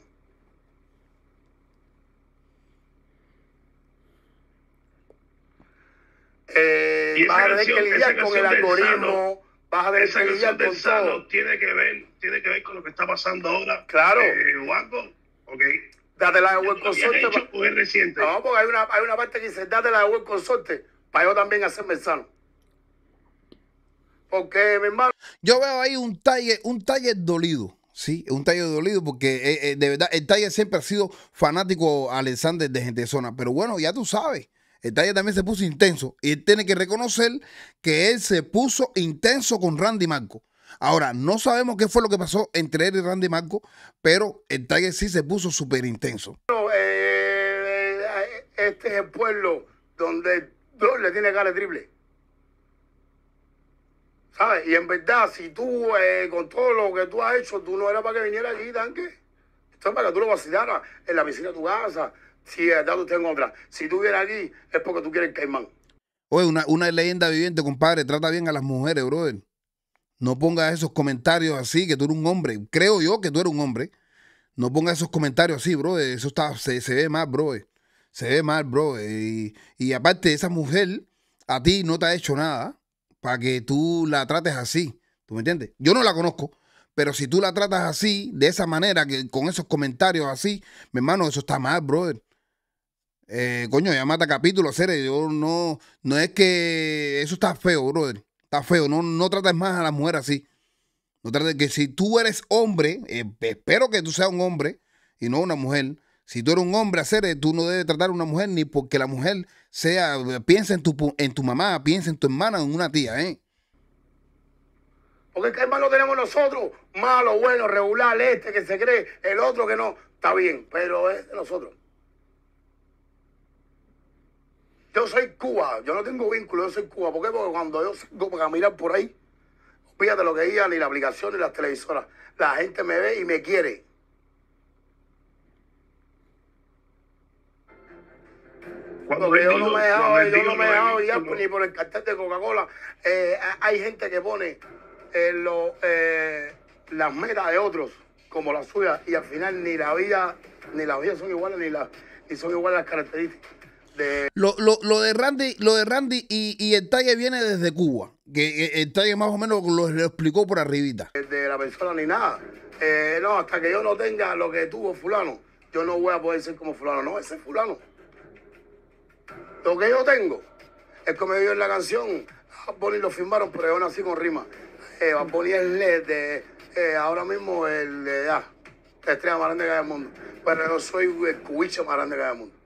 Eh, vas a tener que lidiar con el algoritmo, vas a tener que lidiar con todo. Tiene que ver, tiene que ver con lo que está pasando ahora. Claro. Eh, o algo, ok. Dátela de buen consorte. Hecho, pa... es reciente. No, porque hay una, hay una parte que dice, dátela de buen consorte para yo también hacerme El Sano. Porque, mi hermano... Yo veo ahí un Tiger, un Tiger dolido. Sí, un Tiger dolido porque eh, eh, de verdad el Tiger siempre ha sido fanático a Alexander de Gentezona. Pero bueno, ya tú sabes, el Tiger también se puso intenso. Y él tiene que reconocer que él se puso intenso con Randy Marco. Ahora, no sabemos qué fue lo que pasó entre él y Randy Marco, pero el Tiger sí se puso súper intenso. Eh, este es el pueblo donde Dios le tiene cara triple. ¿Sabes? Y en verdad, si tú, eh, con todo lo que tú has hecho, tú no eras para que viniera aquí, tanque. Esto es para que tú lo vacilaras en la piscina de tu casa. Si de verdad tú estás en otra. Si tú vienes aquí, es porque tú quieres caimán. Oye, una, una leyenda viviente, compadre. Trata bien a las mujeres, brother. No pongas esos comentarios así, que tú eres un hombre. Creo yo que tú eres un hombre. No pongas esos comentarios así, brother. Eso está, se, se ve mal, brother. Se ve mal, brother. Y, y aparte, esa mujer a ti no te ha hecho nada para que tú la trates así. ¿Tú me entiendes? Yo no la conozco, pero si tú la tratas así, de esa manera, que con esos comentarios así, mi hermano, eso está mal, brother. Eh, coño, ya mata capítulo, serio. Yo no, no es que eso está feo, brother. Está feo. No, no trates más a la mujer así. No trates que si tú eres hombre, eh, espero que tú seas un hombre y no una mujer. Si tú eres un hombre, hacer, tú no debes tratar a una mujer ni porque la mujer sea, piensa en tu, en tu mamá, piensa en tu hermana o en una tía, ¿eh? Porque el caimán lo tenemos nosotros, malo, bueno, regular, este que se cree, el otro que no, está bien, pero es de nosotros. Yo soy Cuba, yo no tengo vínculo, yo soy Cuba. ¿Por qué? Porque cuando yo salgo para caminar por ahí, fíjate lo que diga, ni la aplicación ni las televisoras, la gente me ve y me quiere. Porque yo no me he dejado, yo no me he dejado guiar ni por el cartel de Coca-Cola. Eh, hay gente que pone eh, lo, eh, las metas de otros como las suyas y al final ni la vida ni las vidas son iguales ni, la, ni son iguales las características. De... Lo, lo, lo de Randy, lo de Randy y, y el Tiger viene desde Cuba, que el Tiger más o menos lo, lo explicó por arribita. De la persona ni nada. Eh, no, hasta que yo no tenga lo que tuvo fulano, yo no voy a poder ser como fulano. No, ese es fulano. Lo que yo tengo es como dio en la canción, Bad Bunny lo firmaron, pero yo nací con rima. Eh, Bad Bunny es el de, eh, ahora mismo el de ya, la estrella más grande que hay del mundo. Pero yo soy el cubicho más grande que hay del mundo.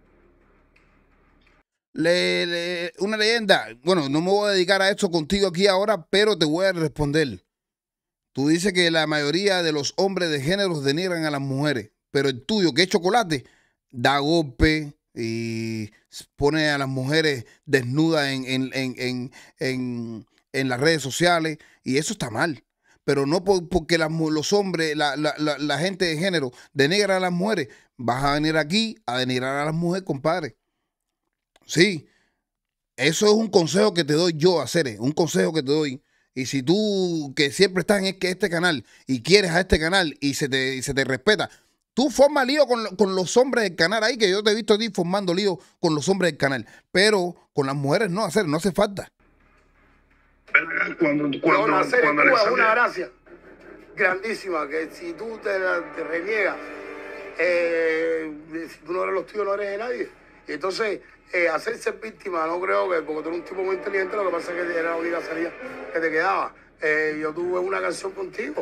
Le, le, una leyenda, bueno, no me voy a dedicar a esto contigo aquí ahora, pero te voy a responder. Tú dices que la mayoría de los hombres de género denigran a las mujeres, pero el tuyo, que es chocolate, da golpe y pone a las mujeres desnudas en, en, en, en, en, en las redes sociales, y eso está mal. Pero no por, porque las, los hombres, la, la, la, la gente de género denigra a las mujeres, vas a venir aquí a denigrar a las mujeres, compadre. Sí, eso es un consejo que te doy yo, Acere, un consejo que te doy. Y si tú, que siempre estás en este canal y quieres a este canal y se te, y se te respeta, tú formas lío con, con los hombres del canal ahí, que yo te he visto a ti formando lío con los hombres del canal. Pero con las mujeres no, Acere, no hace falta. Cuando, cuando, no, hacer cuando en Cuba es una gracia grandísima, que si tú te, te reniegas, eh, si tú no eres los tuyos, no eres de nadie. Y entonces, eh, hacerse víctima, no creo que, porque tú eres un tipo muy inteligente, lo que pasa es que era la única salida que te quedaba. Eh, yo tuve una canción contigo.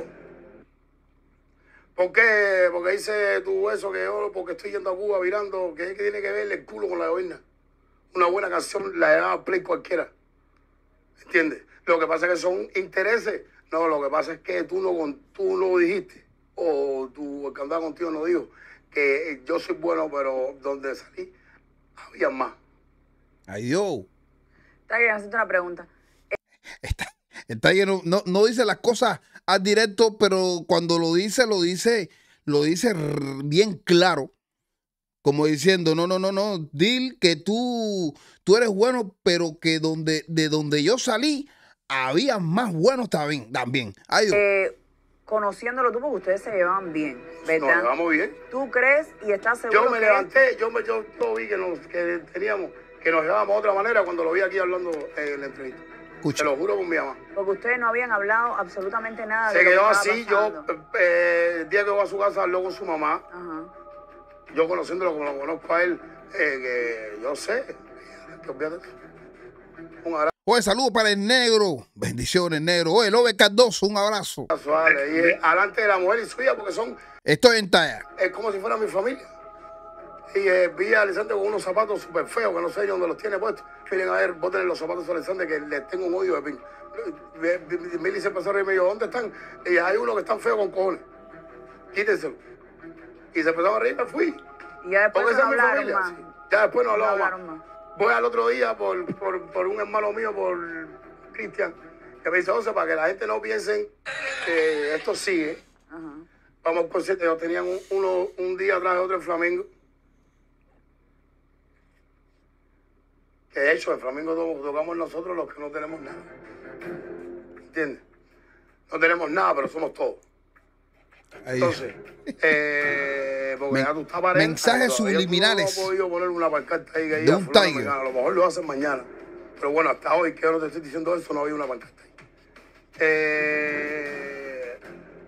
¿Por qué? Porque hice tú eso, que yo, porque estoy yendo a Cuba virando, que, que tiene que ver el culo con la gobierna. Una buena canción la llevaba a play cualquiera. ¿Entiendes? Lo que pasa es que son intereses. No, lo que pasa es que tú no, tú no dijiste, o tu, el que andaba contigo no dijo, que yo soy bueno, pero donde salí, había más. Ay, yo. Está bien, hacerte una pregunta. Está, está lleno, no, no dice las cosas al directo, pero cuando lo dice, lo dice, lo dice bien claro. Como diciendo, no, no, no, no, Dil, que tú, tú eres bueno, pero que donde, de donde yo salí, había más buenos también. también. Ay, eh, conociéndolo tú, porque ustedes se llevaban bien, ¿verdad? Nos llevamos bien. ¿Tú crees y estás seguro? Yo me que levanté, yo, me, yo, yo vi que, nos, que teníamos, que nos llevábamos de otra manera cuando lo vi aquí hablando eh, en la entrevista. Escucha. Te lo juro con mi mamá. Porque ustedes no habían hablado absolutamente nada. Se de lo quedó que estaba así, yo, pasando. eh, el día que voy a su casa, habló con su mamá. Ajá. Yo conociéndolo como lo conozco a él, eh, que yo sé, que olvídate. Un abrazo. Oye, saludos para el negro. Bendiciones, negro. Oye, Lobe Cardoso, un abrazo. Vale, y eh, alante de la mujer y suya, porque son... Estoy en talla. Es como si fuera mi familia. Y eh, vi a Alexander con unos zapatos súper feos, que no sé dónde los tiene puestos. Miren, a ver, bótenle los zapatos a Alexander, que le tengo un odio de pin. Mili se empezó a reír y me dijo, ¿dónde están? Y hay uno que están feos con cojones. Quítenselo. Y se empezó a reír y me fui. Y ya después porque no esa es mi hablaron familia. más. Sí. Ya después no hablamos No más. hablaron más. Voy al otro día por, por, por un hermano mío, por Cristian, que me dice, José, para que la gente no piense que esto sigue. Ajá. Vamos al concierto. Ellos tenían un, uno, un día atrás de otro en Flamengo. Que de hecho, en Flamengo to- tocamos nosotros los que no tenemos nada. ¿Entiendes? No tenemos nada, pero somos todos. Ahí. Entonces, eh, porque Men- ya tú estás pareja, mensajes todavía tú subliminales No he podido poner una pancarta ahí que de diga un fulano Tiger. mengano. A lo mejor lo hacen mañana. Pero bueno, hasta hoy que yo no te estoy diciendo eso, no había una pancarta ahí. Eh,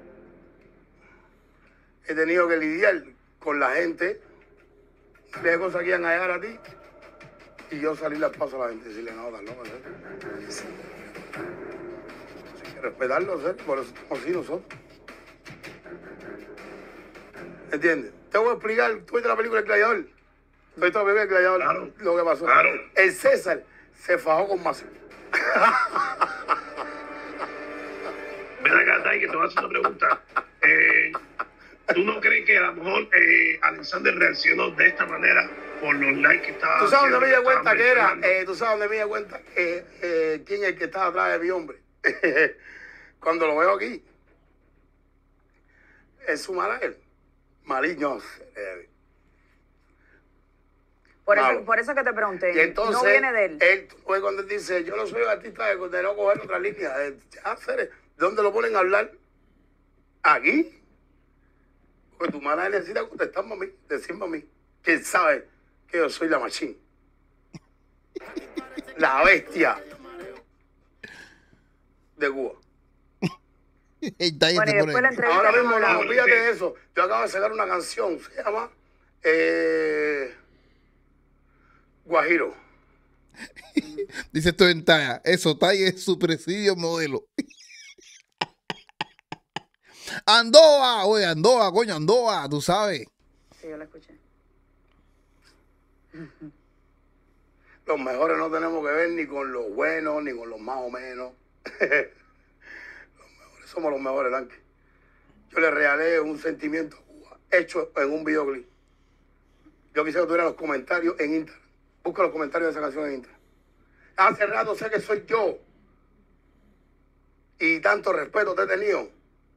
he tenido que lidiar con la gente de cosas que iban a llegar a ti y yo salirle al paso a la gente y decirle, no, estás loco, ¿eh? Hay que respetarlo, ¿eh? Por eso estamos así nosotros. ¿Entiendes? Te voy a explicar, tú viste la película El Gladiador. Tú viste la película El Gladiador, Claro. lo que pasó. Claro. El César se fajó con Máximo. Ven acá, Tai, que te voy a hacer una pregunta. Eh, ¿Tú no crees que a lo mejor eh, Alexander reaccionó de esta manera por los likes que estaba ¿Tú sabes haciendo, dónde me di que cuenta estaban que era? mencionando? Eh, ¿Tú sabes dónde me di cuenta que, eh, quién es el que estaba atrás de mi hombre? Cuando lo veo aquí. Es su manager. Mariños. Eh, Por Claro. eso, por eso que te pregunté. y entonces, no viene de él. él fue cuando él dice, yo no soy un artista de, de no coger otra línea. Eh, ya, Cere, ¿dónde lo ponen a hablar? ¿Aquí? Porque tu manager necesita contestarme a mí, decirme a mí. ¿Quién sabe que yo soy la machine? La bestia de Cuba. El Tiger Bueno, te y pone- después la entrevista Ahora que mismo, no, hablamos. olvídate de eso. Yo acabo de sacar una canción, se llama eh, Guajiro. Dice estoy en talla. Eso, Tiger es su presidio modelo. Andoa, oye, Andoa, coño, Andoa, tú sabes. Sí, yo la escuché. Los mejores no tenemos que ver ni con los buenos, ni con los más o menos. Los mejores somos los mejores, Lanky. Yo le regalé un sentimiento a Cuba, hecho en un videoclip. Yo quisiera que tuviera los comentarios en Instagram. Busca los comentarios de esa canción en Instagram. Hace rato sé que soy yo. Y tanto respeto te he tenido.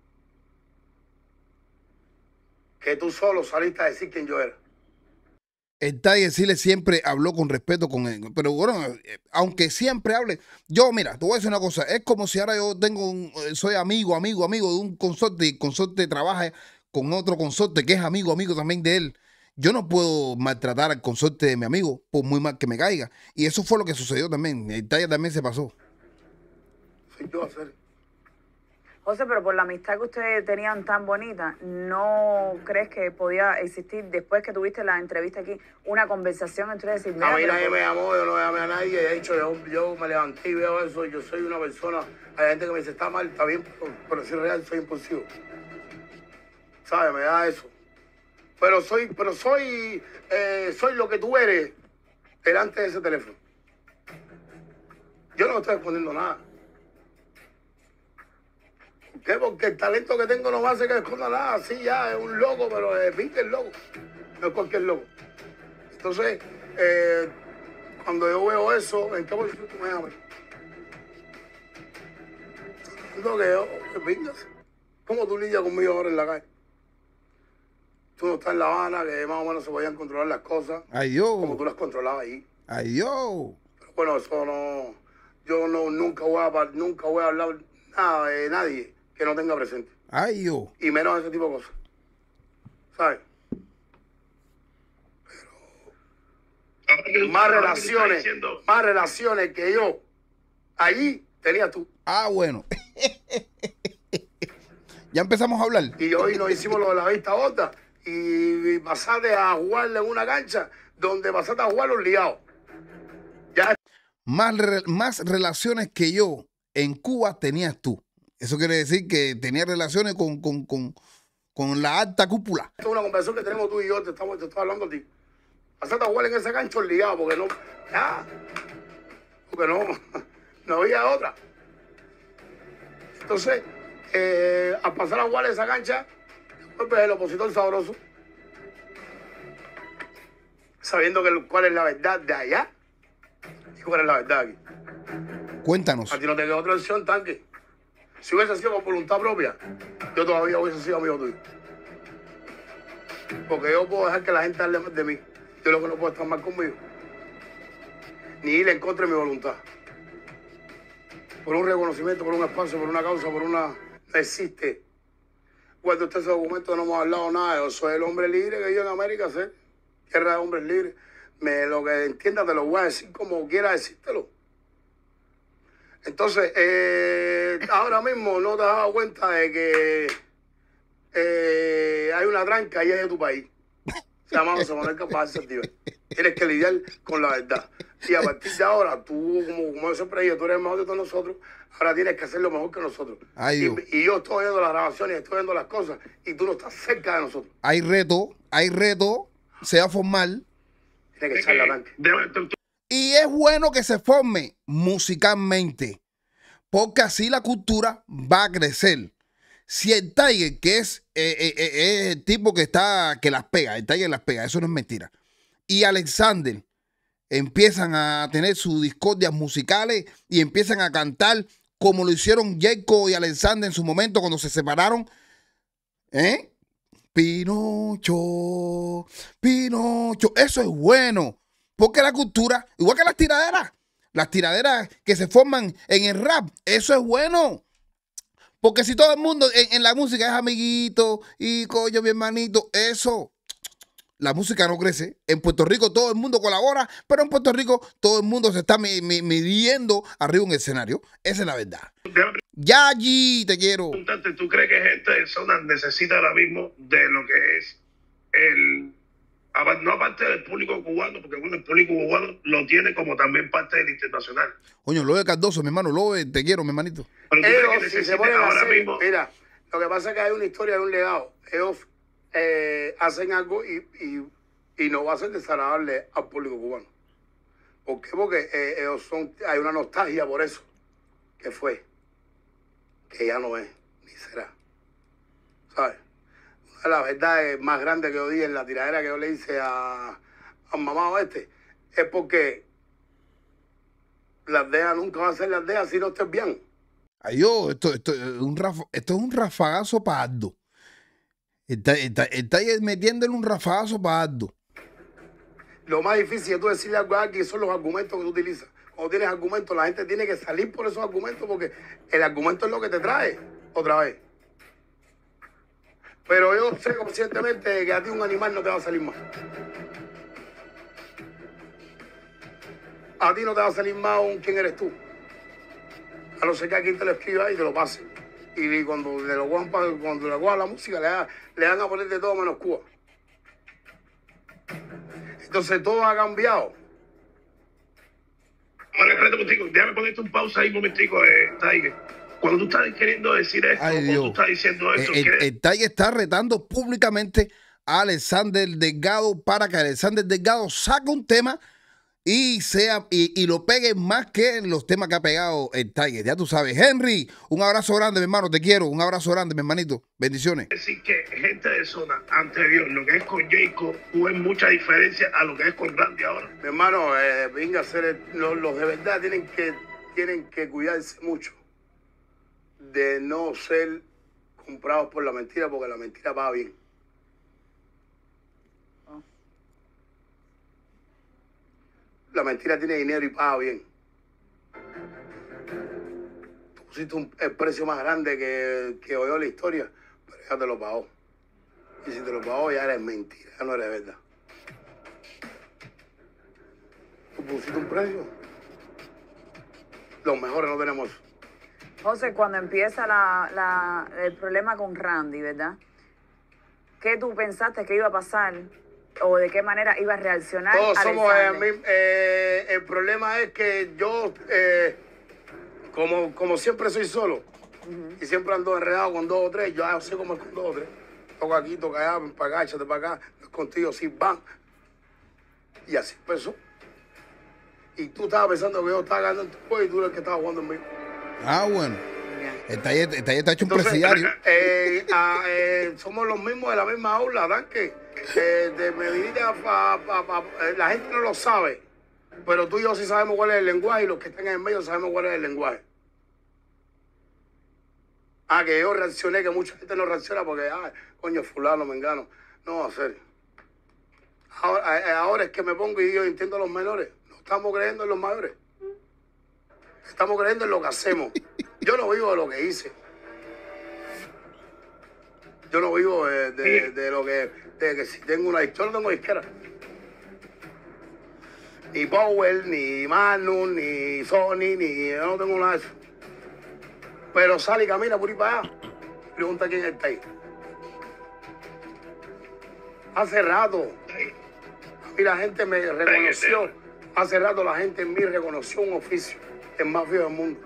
Que tú solo saliste a decir quién yo era. El Tiger sí le siempre habló con respeto con él. Pero bueno, eh, aunque siempre hable, yo, mira, te voy a decir una cosa, es como si ahora yo tengo un, eh, soy amigo, amigo, amigo de un consorte, y el consorte trabaja con otro consorte que es amigo, amigo también de él. Yo no puedo maltratar al consorte de mi amigo, por muy mal que me caiga. Y eso fue lo que sucedió también. El Tiger también se pasó. Soy yo, hacer. José, pero por la amistad que ustedes tenían tan bonita, ¿no crees que podía existir, después que tuviste la entrevista aquí, una conversación entre ustedes? Decir, A mira, mí pero nadie por- me llamó, yo no llamé a nadie. De hecho, yo, yo me levanté y veo eso. Yo soy una persona. Hay gente que me dice, está mal, está bien, pero, pero si es real, soy impulsivo. ¿Sabes? Me da eso. Pero soy, pero soy, eh, soy lo que tú eres delante de ese teléfono. Yo no estoy escondiendo nada. ¿Por qué? Porque el talento que tengo no me hace que esconda nada. Sí, ya, es un loco, pero es Vince es loco. No es cualquier loco. Entonces, eh, cuando yo veo eso, ¿en qué posición tú me llamas? Siento que yo, que vengas. ¿Cómo tú lidias conmigo ahora en la calle? Tú no estás en La Habana, que más o menos se podían controlar las cosas. Ay, Dios. Como tú las controlabas ahí. Ay, Dios. Pero bueno, eso no... Yo no, nunca, voy a, par- nunca voy a hablar nada de nadie que no tenga presente. Ay, Dios. Y menos ese tipo de cosas. ¿Sabes? Ahora que tú- Más ahora que tú estás relaciones, diciendo- más relaciones que yo allí tenías tú. Ah, bueno. Ya empezamos a hablar. Y hoy nos hicimos lo de la vista bota y pasaste a jugarle en una cancha donde pasaste a jugar los liados. Ya más, re, más relaciones que yo en Cuba tenías tú. Eso quiere decir que tenías relaciones con, con, con, con la alta cúpula. Esta es una conversación que tenemos tú y yo, te, estamos, te estoy hablando a ti. Hacerte jugar en ese gancho ligado, porque no, ya, porque no, no había otra. Entonces, eh, al pasar a jugar esa cancha, pues el opositor sabroso, sabiendo que, cuál es la verdad de allá y cuál es la verdad aquí. Cuéntanos. A ti no te quedó otra opción, Tanque. Si hubiese sido por voluntad propia, yo todavía hubiese sido amigo tuyo. Porque yo puedo dejar que la gente hable más de mí. Yo lo que no puedo estar mal conmigo. Ni ir en contra de mi voluntad. Por un reconocimiento, por un espacio, por una causa, por una... No existe. Cuando usted ese documento no hemos hablado nada. Yo soy el hombre libre que yo en América sé. Tierra de hombres libres. Me, lo que entienda te lo voy a decir como quiera decírtelo. Entonces, eh, ahora mismo no te has dado cuenta de que eh, hay una tranca ahí en tu país. Se llama José Manuel Capaz Saldívar. Tienes que lidiar con la verdad. Y a partir de ahora, tú, como, como yo siempre digo, tú eres el mejor de todos nosotros, ahora tienes que hacer lo mejor que nosotros. Ay, y, y yo estoy viendo las grabaciones, estoy viendo las cosas, y tú no estás cerca de nosotros. Hay reto, hay reto, se va a formar. Tienes que echarle arranque. Y es bueno que se forme musicalmente, porque así la cultura va a crecer. Si el Tiger, que es, eh, eh, eh, es el tipo que está que las pega, el Tiger las pega, eso no es mentira, y Alexander empiezan a tener sus discordias musicales y empiezan a cantar como lo hicieron Jacob y Alexander en su momento cuando se separaron, ¿eh? Pinocho, Pinocho, eso es bueno, porque la cultura, igual que las tiraderas, las tiraderas que se forman en el rap, eso es bueno. Porque si todo el mundo en, en la música es amiguito y coño, mi hermanito, eso, la música no crece. En Puerto Rico todo el mundo colabora, pero en Puerto Rico todo el mundo se está mi, mi, midiendo arriba en el escenario. Esa es la verdad. Ya allí te quiero. ¿Tú crees que gente de zona necesita ahora mismo de lo que es el... No aparte del público cubano, porque bueno, el público cubano lo tiene como también parte del internacional. Coño, Lobe Cardoso, mi hermano, Lobe, te quiero, mi hermanito. Pero ellos, si se ponen ahora hacer, mismo... Mira, lo que pasa es que hay una historia de un legado. Ellos eh, hacen algo y, y, y no va a ser desagradable al público cubano. ¿Por qué? Porque eh, ellos son, hay una nostalgia por eso. Que fue, que ya no es, ni será. ¿Sabes? La verdad es más grande que yo dije en la tiradera que yo le hice a, a mamá este, es porque las dejas nunca van a ser las dejas si no estés bien. Ay, yo, esto, esto, un rafa, esto es un rafagazo para Aldo. Está, está, está metiéndole un rafagazo para Aldo. Lo más difícil es tú decirle algo a alguien son los argumentos que tú utilizas. Cuando tienes argumentos, la gente tiene que salir por esos argumentos porque el argumento es lo que te trae otra vez. Pero yo sé conscientemente que a ti un animal no te va a salir mal. A ti no te va a salir mal un quién eres tú. A no ser que aquí te lo escriba y te lo pase. Y cuando le lo cojan, cuando le cojan la música, le, da, le van a poner de todo menos Cuba. Entonces todo ha cambiado. Ahora, espérate un momentico, déjame ponerte un pausa ahí un momentico, eh, Tiger. Cuando tú estás queriendo decir esto, Ay, cuando tú estás diciendo esto, el, el, el Tiger está retando públicamente a Alexander Delgado para que Alexander Delgado saque un tema y sea y, y lo pegue más que en los temas que ha pegado el Tiger. Ya tú sabes. Henry, un abrazo grande, mi hermano, te quiero. Un abrazo grande, mi hermanito. Bendiciones. Es decir, que gente de zona anterior, lo que es con Jacob, hubo mucha diferencia a lo que es con Randy ahora. Mi hermano, eh, venga a ser el, los, los de verdad tienen que, tienen que cuidarse mucho de no ser comprados por la mentira, porque la mentira paga bien. La mentira tiene dinero y paga bien. Tú pusiste un, el precio más grande que, que oyó la historia, pero ya te lo pagó. Y si te lo pagó, ya eres mentira, ya no eres verdad. Tú pusiste un precio. Los mejores no tenemos eso. José, cuando empieza la, la, el problema con Randy, ¿verdad? ¿Qué tú pensaste que iba a pasar o de qué manera ibas a reaccionar. Todos somos Alexander? el mismo. Eh, el problema es que yo, eh, como, como siempre soy solo, uh-huh. y siempre ando enredado con dos o tres, yo sé como es con dos o tres. Toco aquí, toca allá, ven para acá, échate para acá, no es contigo, sí, van. Y así empezó. Y tú estabas pensando que yo estaba ganando en tu juego y tú eres el que estaba jugando en mí. Ah, bueno. El taller, el taller está hecho un Entonces, presidiario. Eh, ah, eh, somos los mismos de la misma aula, tanque. Eh, de medida pa, pa, pa, eh, la gente no lo sabe, pero tú y yo sí sabemos cuál es el lenguaje y los que están en el medio sabemos cuál es el lenguaje. Ah, que yo reaccioné, que mucha gente no reacciona porque, ah, coño, fulano, mengano. No, en serio. Ahora, eh, ahora es que me pongo y yo entiendo a los menores. No estamos creyendo en los mayores. Estamos creyendo en lo que hacemos. Yo no vivo de lo que hice. Yo no vivo de, de, de lo que, de que si tengo una disquera, tengo disquera. Ni Power, ni Magnum, ni Sony, ni yo no tengo nada de eso. Pero sale y camina por ahí para allá. Pregunta quién está ahí. Hace rato. A mí la gente me reconoció. Hace rato la gente en mí reconoció un oficio. El más viejo del mundo.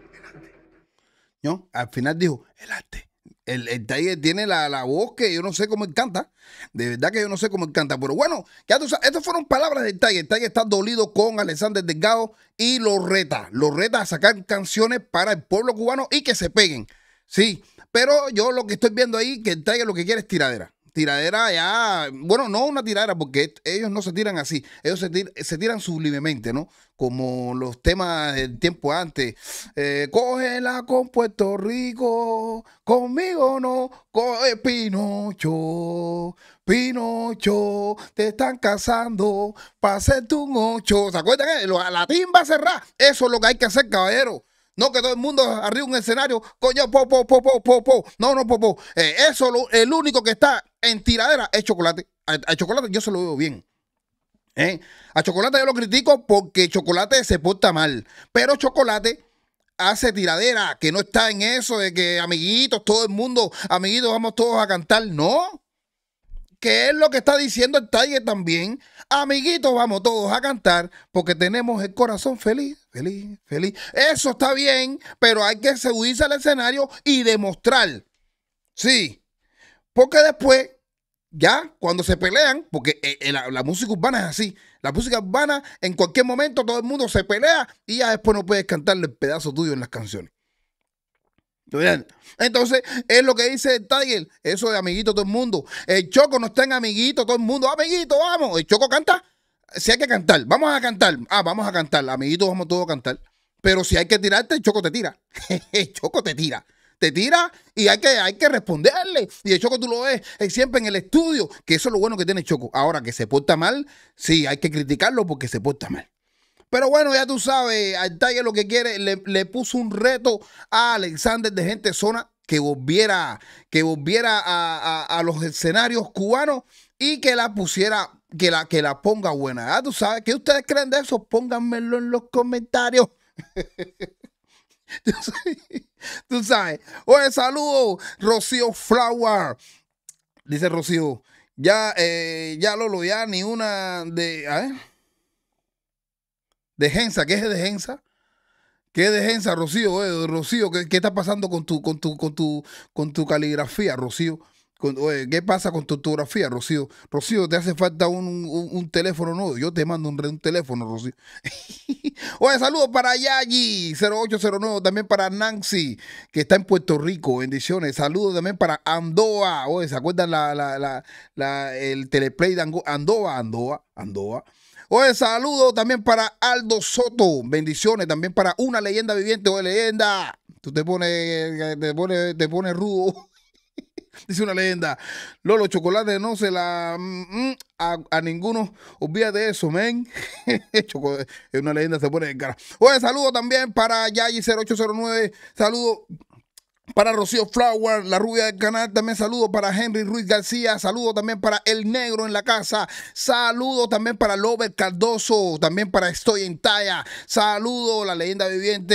No, al final dijo, el arte. El, el Tiger tiene la, la voz que yo no sé cómo él canta. De verdad que yo no sé cómo él canta. Pero bueno, ya tú sabes, estas fueron palabras del Tiger. El Tiger está dolido con Alexander Delgado y lo reta. Lo reta a sacar canciones para el pueblo cubano y que se peguen. Sí, pero yo lo que estoy viendo ahí, que el Tiger lo que quiere es tiradera. Tiradera ya, bueno, no una tiradera porque ellos no se tiran así, ellos se, tir, se tiran sublimemente, ¿no? Como los temas del tiempo antes. Eh, cógela con Puerto Rico, conmigo no, coge Pinocho, Pinocho, te están cazando para hacerte un ocho. ¿Se acuerdan? La timba a cerrar, eso es lo que hay que hacer, caballero. No que todo el mundo arriba un escenario, coño, po, po, po, po, po, po. No, no, po, po. Eh, eso, lo, el único que está en tiradera es Chocolate. A, a Chocolate yo se lo veo bien. ¿Eh? A Chocolate yo lo critico porque Chocolate se porta mal. Pero Chocolate hace tiradera, que no está en eso de que amiguitos, todo el mundo, amiguitos, vamos todos a cantar. No. Que es lo que está diciendo el Tiger también. Amiguitos, vamos todos a cantar porque tenemos el corazón feliz, feliz, feliz. Eso está bien, pero hay que subirse al escenario y demostrar. Sí, porque después, ya, cuando se pelean, porque eh, la, la música urbana es así. La música urbana, en cualquier momento, todo el mundo se pelea y ya después no puedes cantarle el pedazo tuyo en las canciones. Entonces, es lo que dice el Tiger, eso de amiguito todo el mundo. El Choco no está en amiguito todo el mundo. Amiguito, vamos. El Choco canta. Si hay que cantar, vamos a cantar. Ah, vamos a cantar. Amiguitos, vamos todos a cantar. Pero si hay que tirarte, el Choco te tira. El Choco te tira. Te tira y hay que, hay que responderle. Y el Choco tú lo ves eh, siempre en el estudio, que eso es lo bueno que tiene el Choco. Ahora, que se porta mal, sí, hay que criticarlo porque se porta mal. Pero bueno, ya tú sabes, al Tiger lo que quiere, le, le puso un reto a Alexander de Gente Zona que volviera, que volviera a, a, a los escenarios cubanos y que la pusiera, que la, que la ponga buena. Ya tú sabes, ¿qué ustedes creen de eso? Pónganmelo en los comentarios. Tú sabes. Oye, saludos, Rocío Flower. Dice Rocío, ya, eh, ya Lolo, ya ni una de... A ver. De Gensa, ¿qué es de Gensa? ¿Qué es de Gensa, Rocío? Eh, Rocío, ¿qué, ¿qué está pasando con tu, con tu, con tu, con tu caligrafía, Rocío? Con, oye, ¿qué pasa con tu ortografía, Rocío? Rocío, te hace falta un, un, un teléfono nuevo. Yo te mando un, un teléfono, Rocío. Oye, saludos para Yayi, cero ocho cero nueve, también para Nancy, que está en Puerto Rico. Bendiciones. Saludos también para Andoa. Oye, ¿se acuerdan la, la, la, la, el teleplay de Andoa? Andoa, Andoa. Oye, saludos también para Aldo Soto. Bendiciones también para Una Leyenda Viviente. Oye, leyenda. Tú te pones, te pones, te pones rudo. Dice Una Leyenda. Lolo, Chocolate no se la... Mm, a, a ninguno. Olvídate de eso, men. Una Leyenda se pone en cara. Oye, saludos también para Yayi cero ocho cero nueve. Saludos para Rocío Flower, la rubia del canal. También saludos para Henry Ruiz García. Saludos también para El Negro en la casa. Saludos también para Lover Cardoso. También para Estoy en Talla. Saludos, La Leyenda Viviente.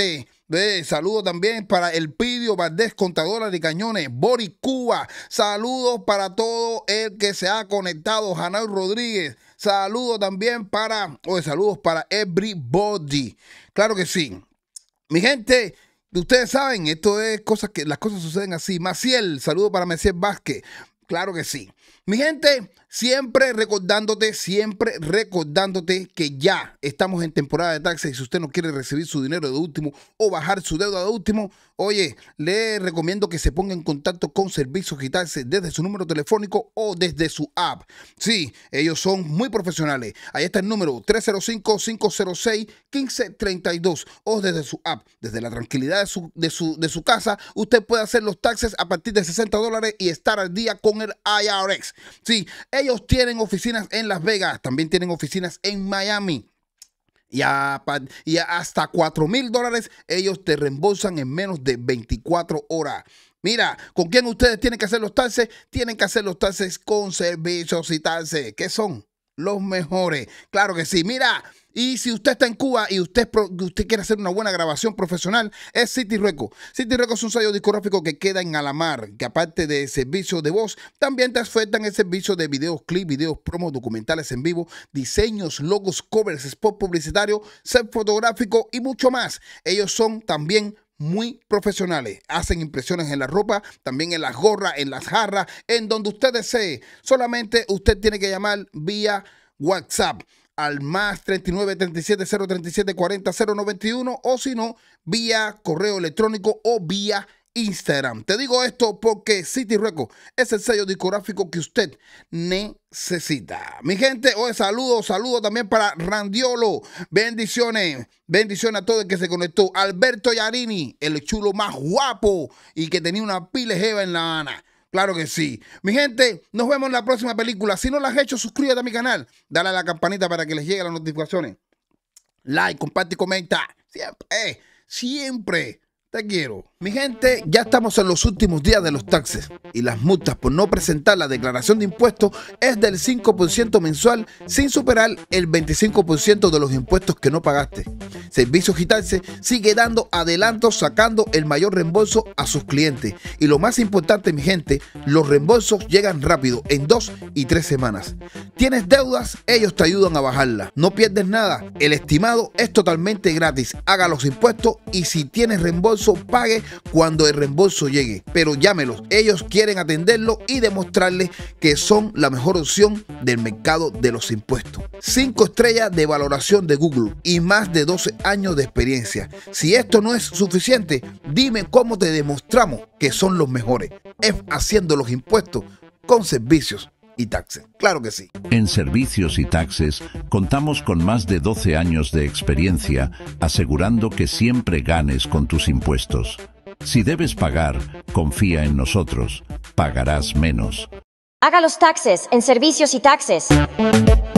Eh, saludos también para El Pidio, Valdés, Contadora de Cañones, Boris Cuba. Saludos para todo el que se ha conectado. Janay Rodríguez. Saludos también para, oye, saludos para everybody. Claro que sí. Mi gente, ustedes saben, esto es cosas que, las cosas suceden así. Maciel, saludos para Maciel Vázquez. Claro que sí. Mi gente, siempre recordándote, siempre recordándote que ya estamos en temporada de taxes y si usted no quiere recibir su dinero de último o bajar su deuda de último, oye, le recomiendo que se ponga en contacto con Servicios Taxes desde su número telefónico o desde su app. Sí, ellos son muy profesionales. Ahí está el número tres cero cinco, cinco cero seis, uno cinco tres dos o desde su app, desde la tranquilidad de su, de su, de su casa, usted puede hacer los taxes a partir de sesenta dólares y estar al día con el I R S. Sí, ellos tienen oficinas en Las Vegas, también tienen oficinas en Miami. Y, a, y a hasta cuatro mil dólares ellos te reembolsan en menos de veinticuatro horas. Mira, ¿con quién ustedes tienen que hacer los taxes? Tienen que hacer los taxes con Servicios y Taxes, que son los mejores. Claro que sí. Mira, y si usted está en Cuba y usted, usted quiere hacer una buena grabación profesional, es City Record. City Record es un sello discográfico que queda en Alamar, que aparte de servicio de voz, también te ofertan el servicio de videos, clips, videos, promos, documentales en vivo, diseños, logos, covers, spot publicitario, set fotográfico y mucho más. Ellos son también muy profesionales. Hacen impresiones en la ropa, también en las gorras, en las jarras, en donde usted desee. Solamente usted tiene que llamar vía WhatsApp al más treinta y nueve, treinta y siete, cero treinta y siete, cuarenta, cero noventa y uno o si no, vía correo electrónico o vía Instagram. Te digo esto porque City Record es el sello discográfico que usted necesita. Mi gente, hoy saludos, saludos también para Randiolo. Bendiciones, bendiciones a todo el que se conectó. Alberto Yarini, el chulo más guapo y que tenía una pila de jeva en la Ana. Claro que sí. Mi gente, nos vemos en la próxima película. Si no lo has hecho, suscríbete a mi canal. Dale a la campanita para que les lleguen las notificaciones. Like, comparte y comenta. Siempre, eh, siempre. Te quiero. Mi gente, ya estamos en los últimos días de los taxes y las multas por no presentar la declaración de impuestos es del cinco por ciento mensual sin superar el veinticinco por ciento de los impuestos que no pagaste. Servicios Taxes sigue dando adelantos sacando el mayor reembolso a sus clientes. Y lo más importante, mi gente, los reembolsos llegan rápido, en dos y tres semanas. ¿Tienes deudas? Ellos te ayudan a bajarlas. No pierdes nada. El estimado es totalmente gratis. Haga los impuestos y si tienes reembolso, pague cuando el reembolso llegue. Pero llámelos. Ellos quieren atenderlo y demostrarles que son la mejor opción del mercado de los impuestos. cinco estrellas de valoración de Google y más de doce años de experiencia. Si esto no es suficiente, dime cómo te demostramos que son los mejores. Es haciendo los impuestos con Servicios y Taxes. Claro que sí. En Servicios y Taxes contamos con más de doce años de experiencia asegurando que siempre ganes con tus impuestos. Si debes pagar, confía en nosotros. Pagarás menos. Haga los taxes en Servicios y Taxes.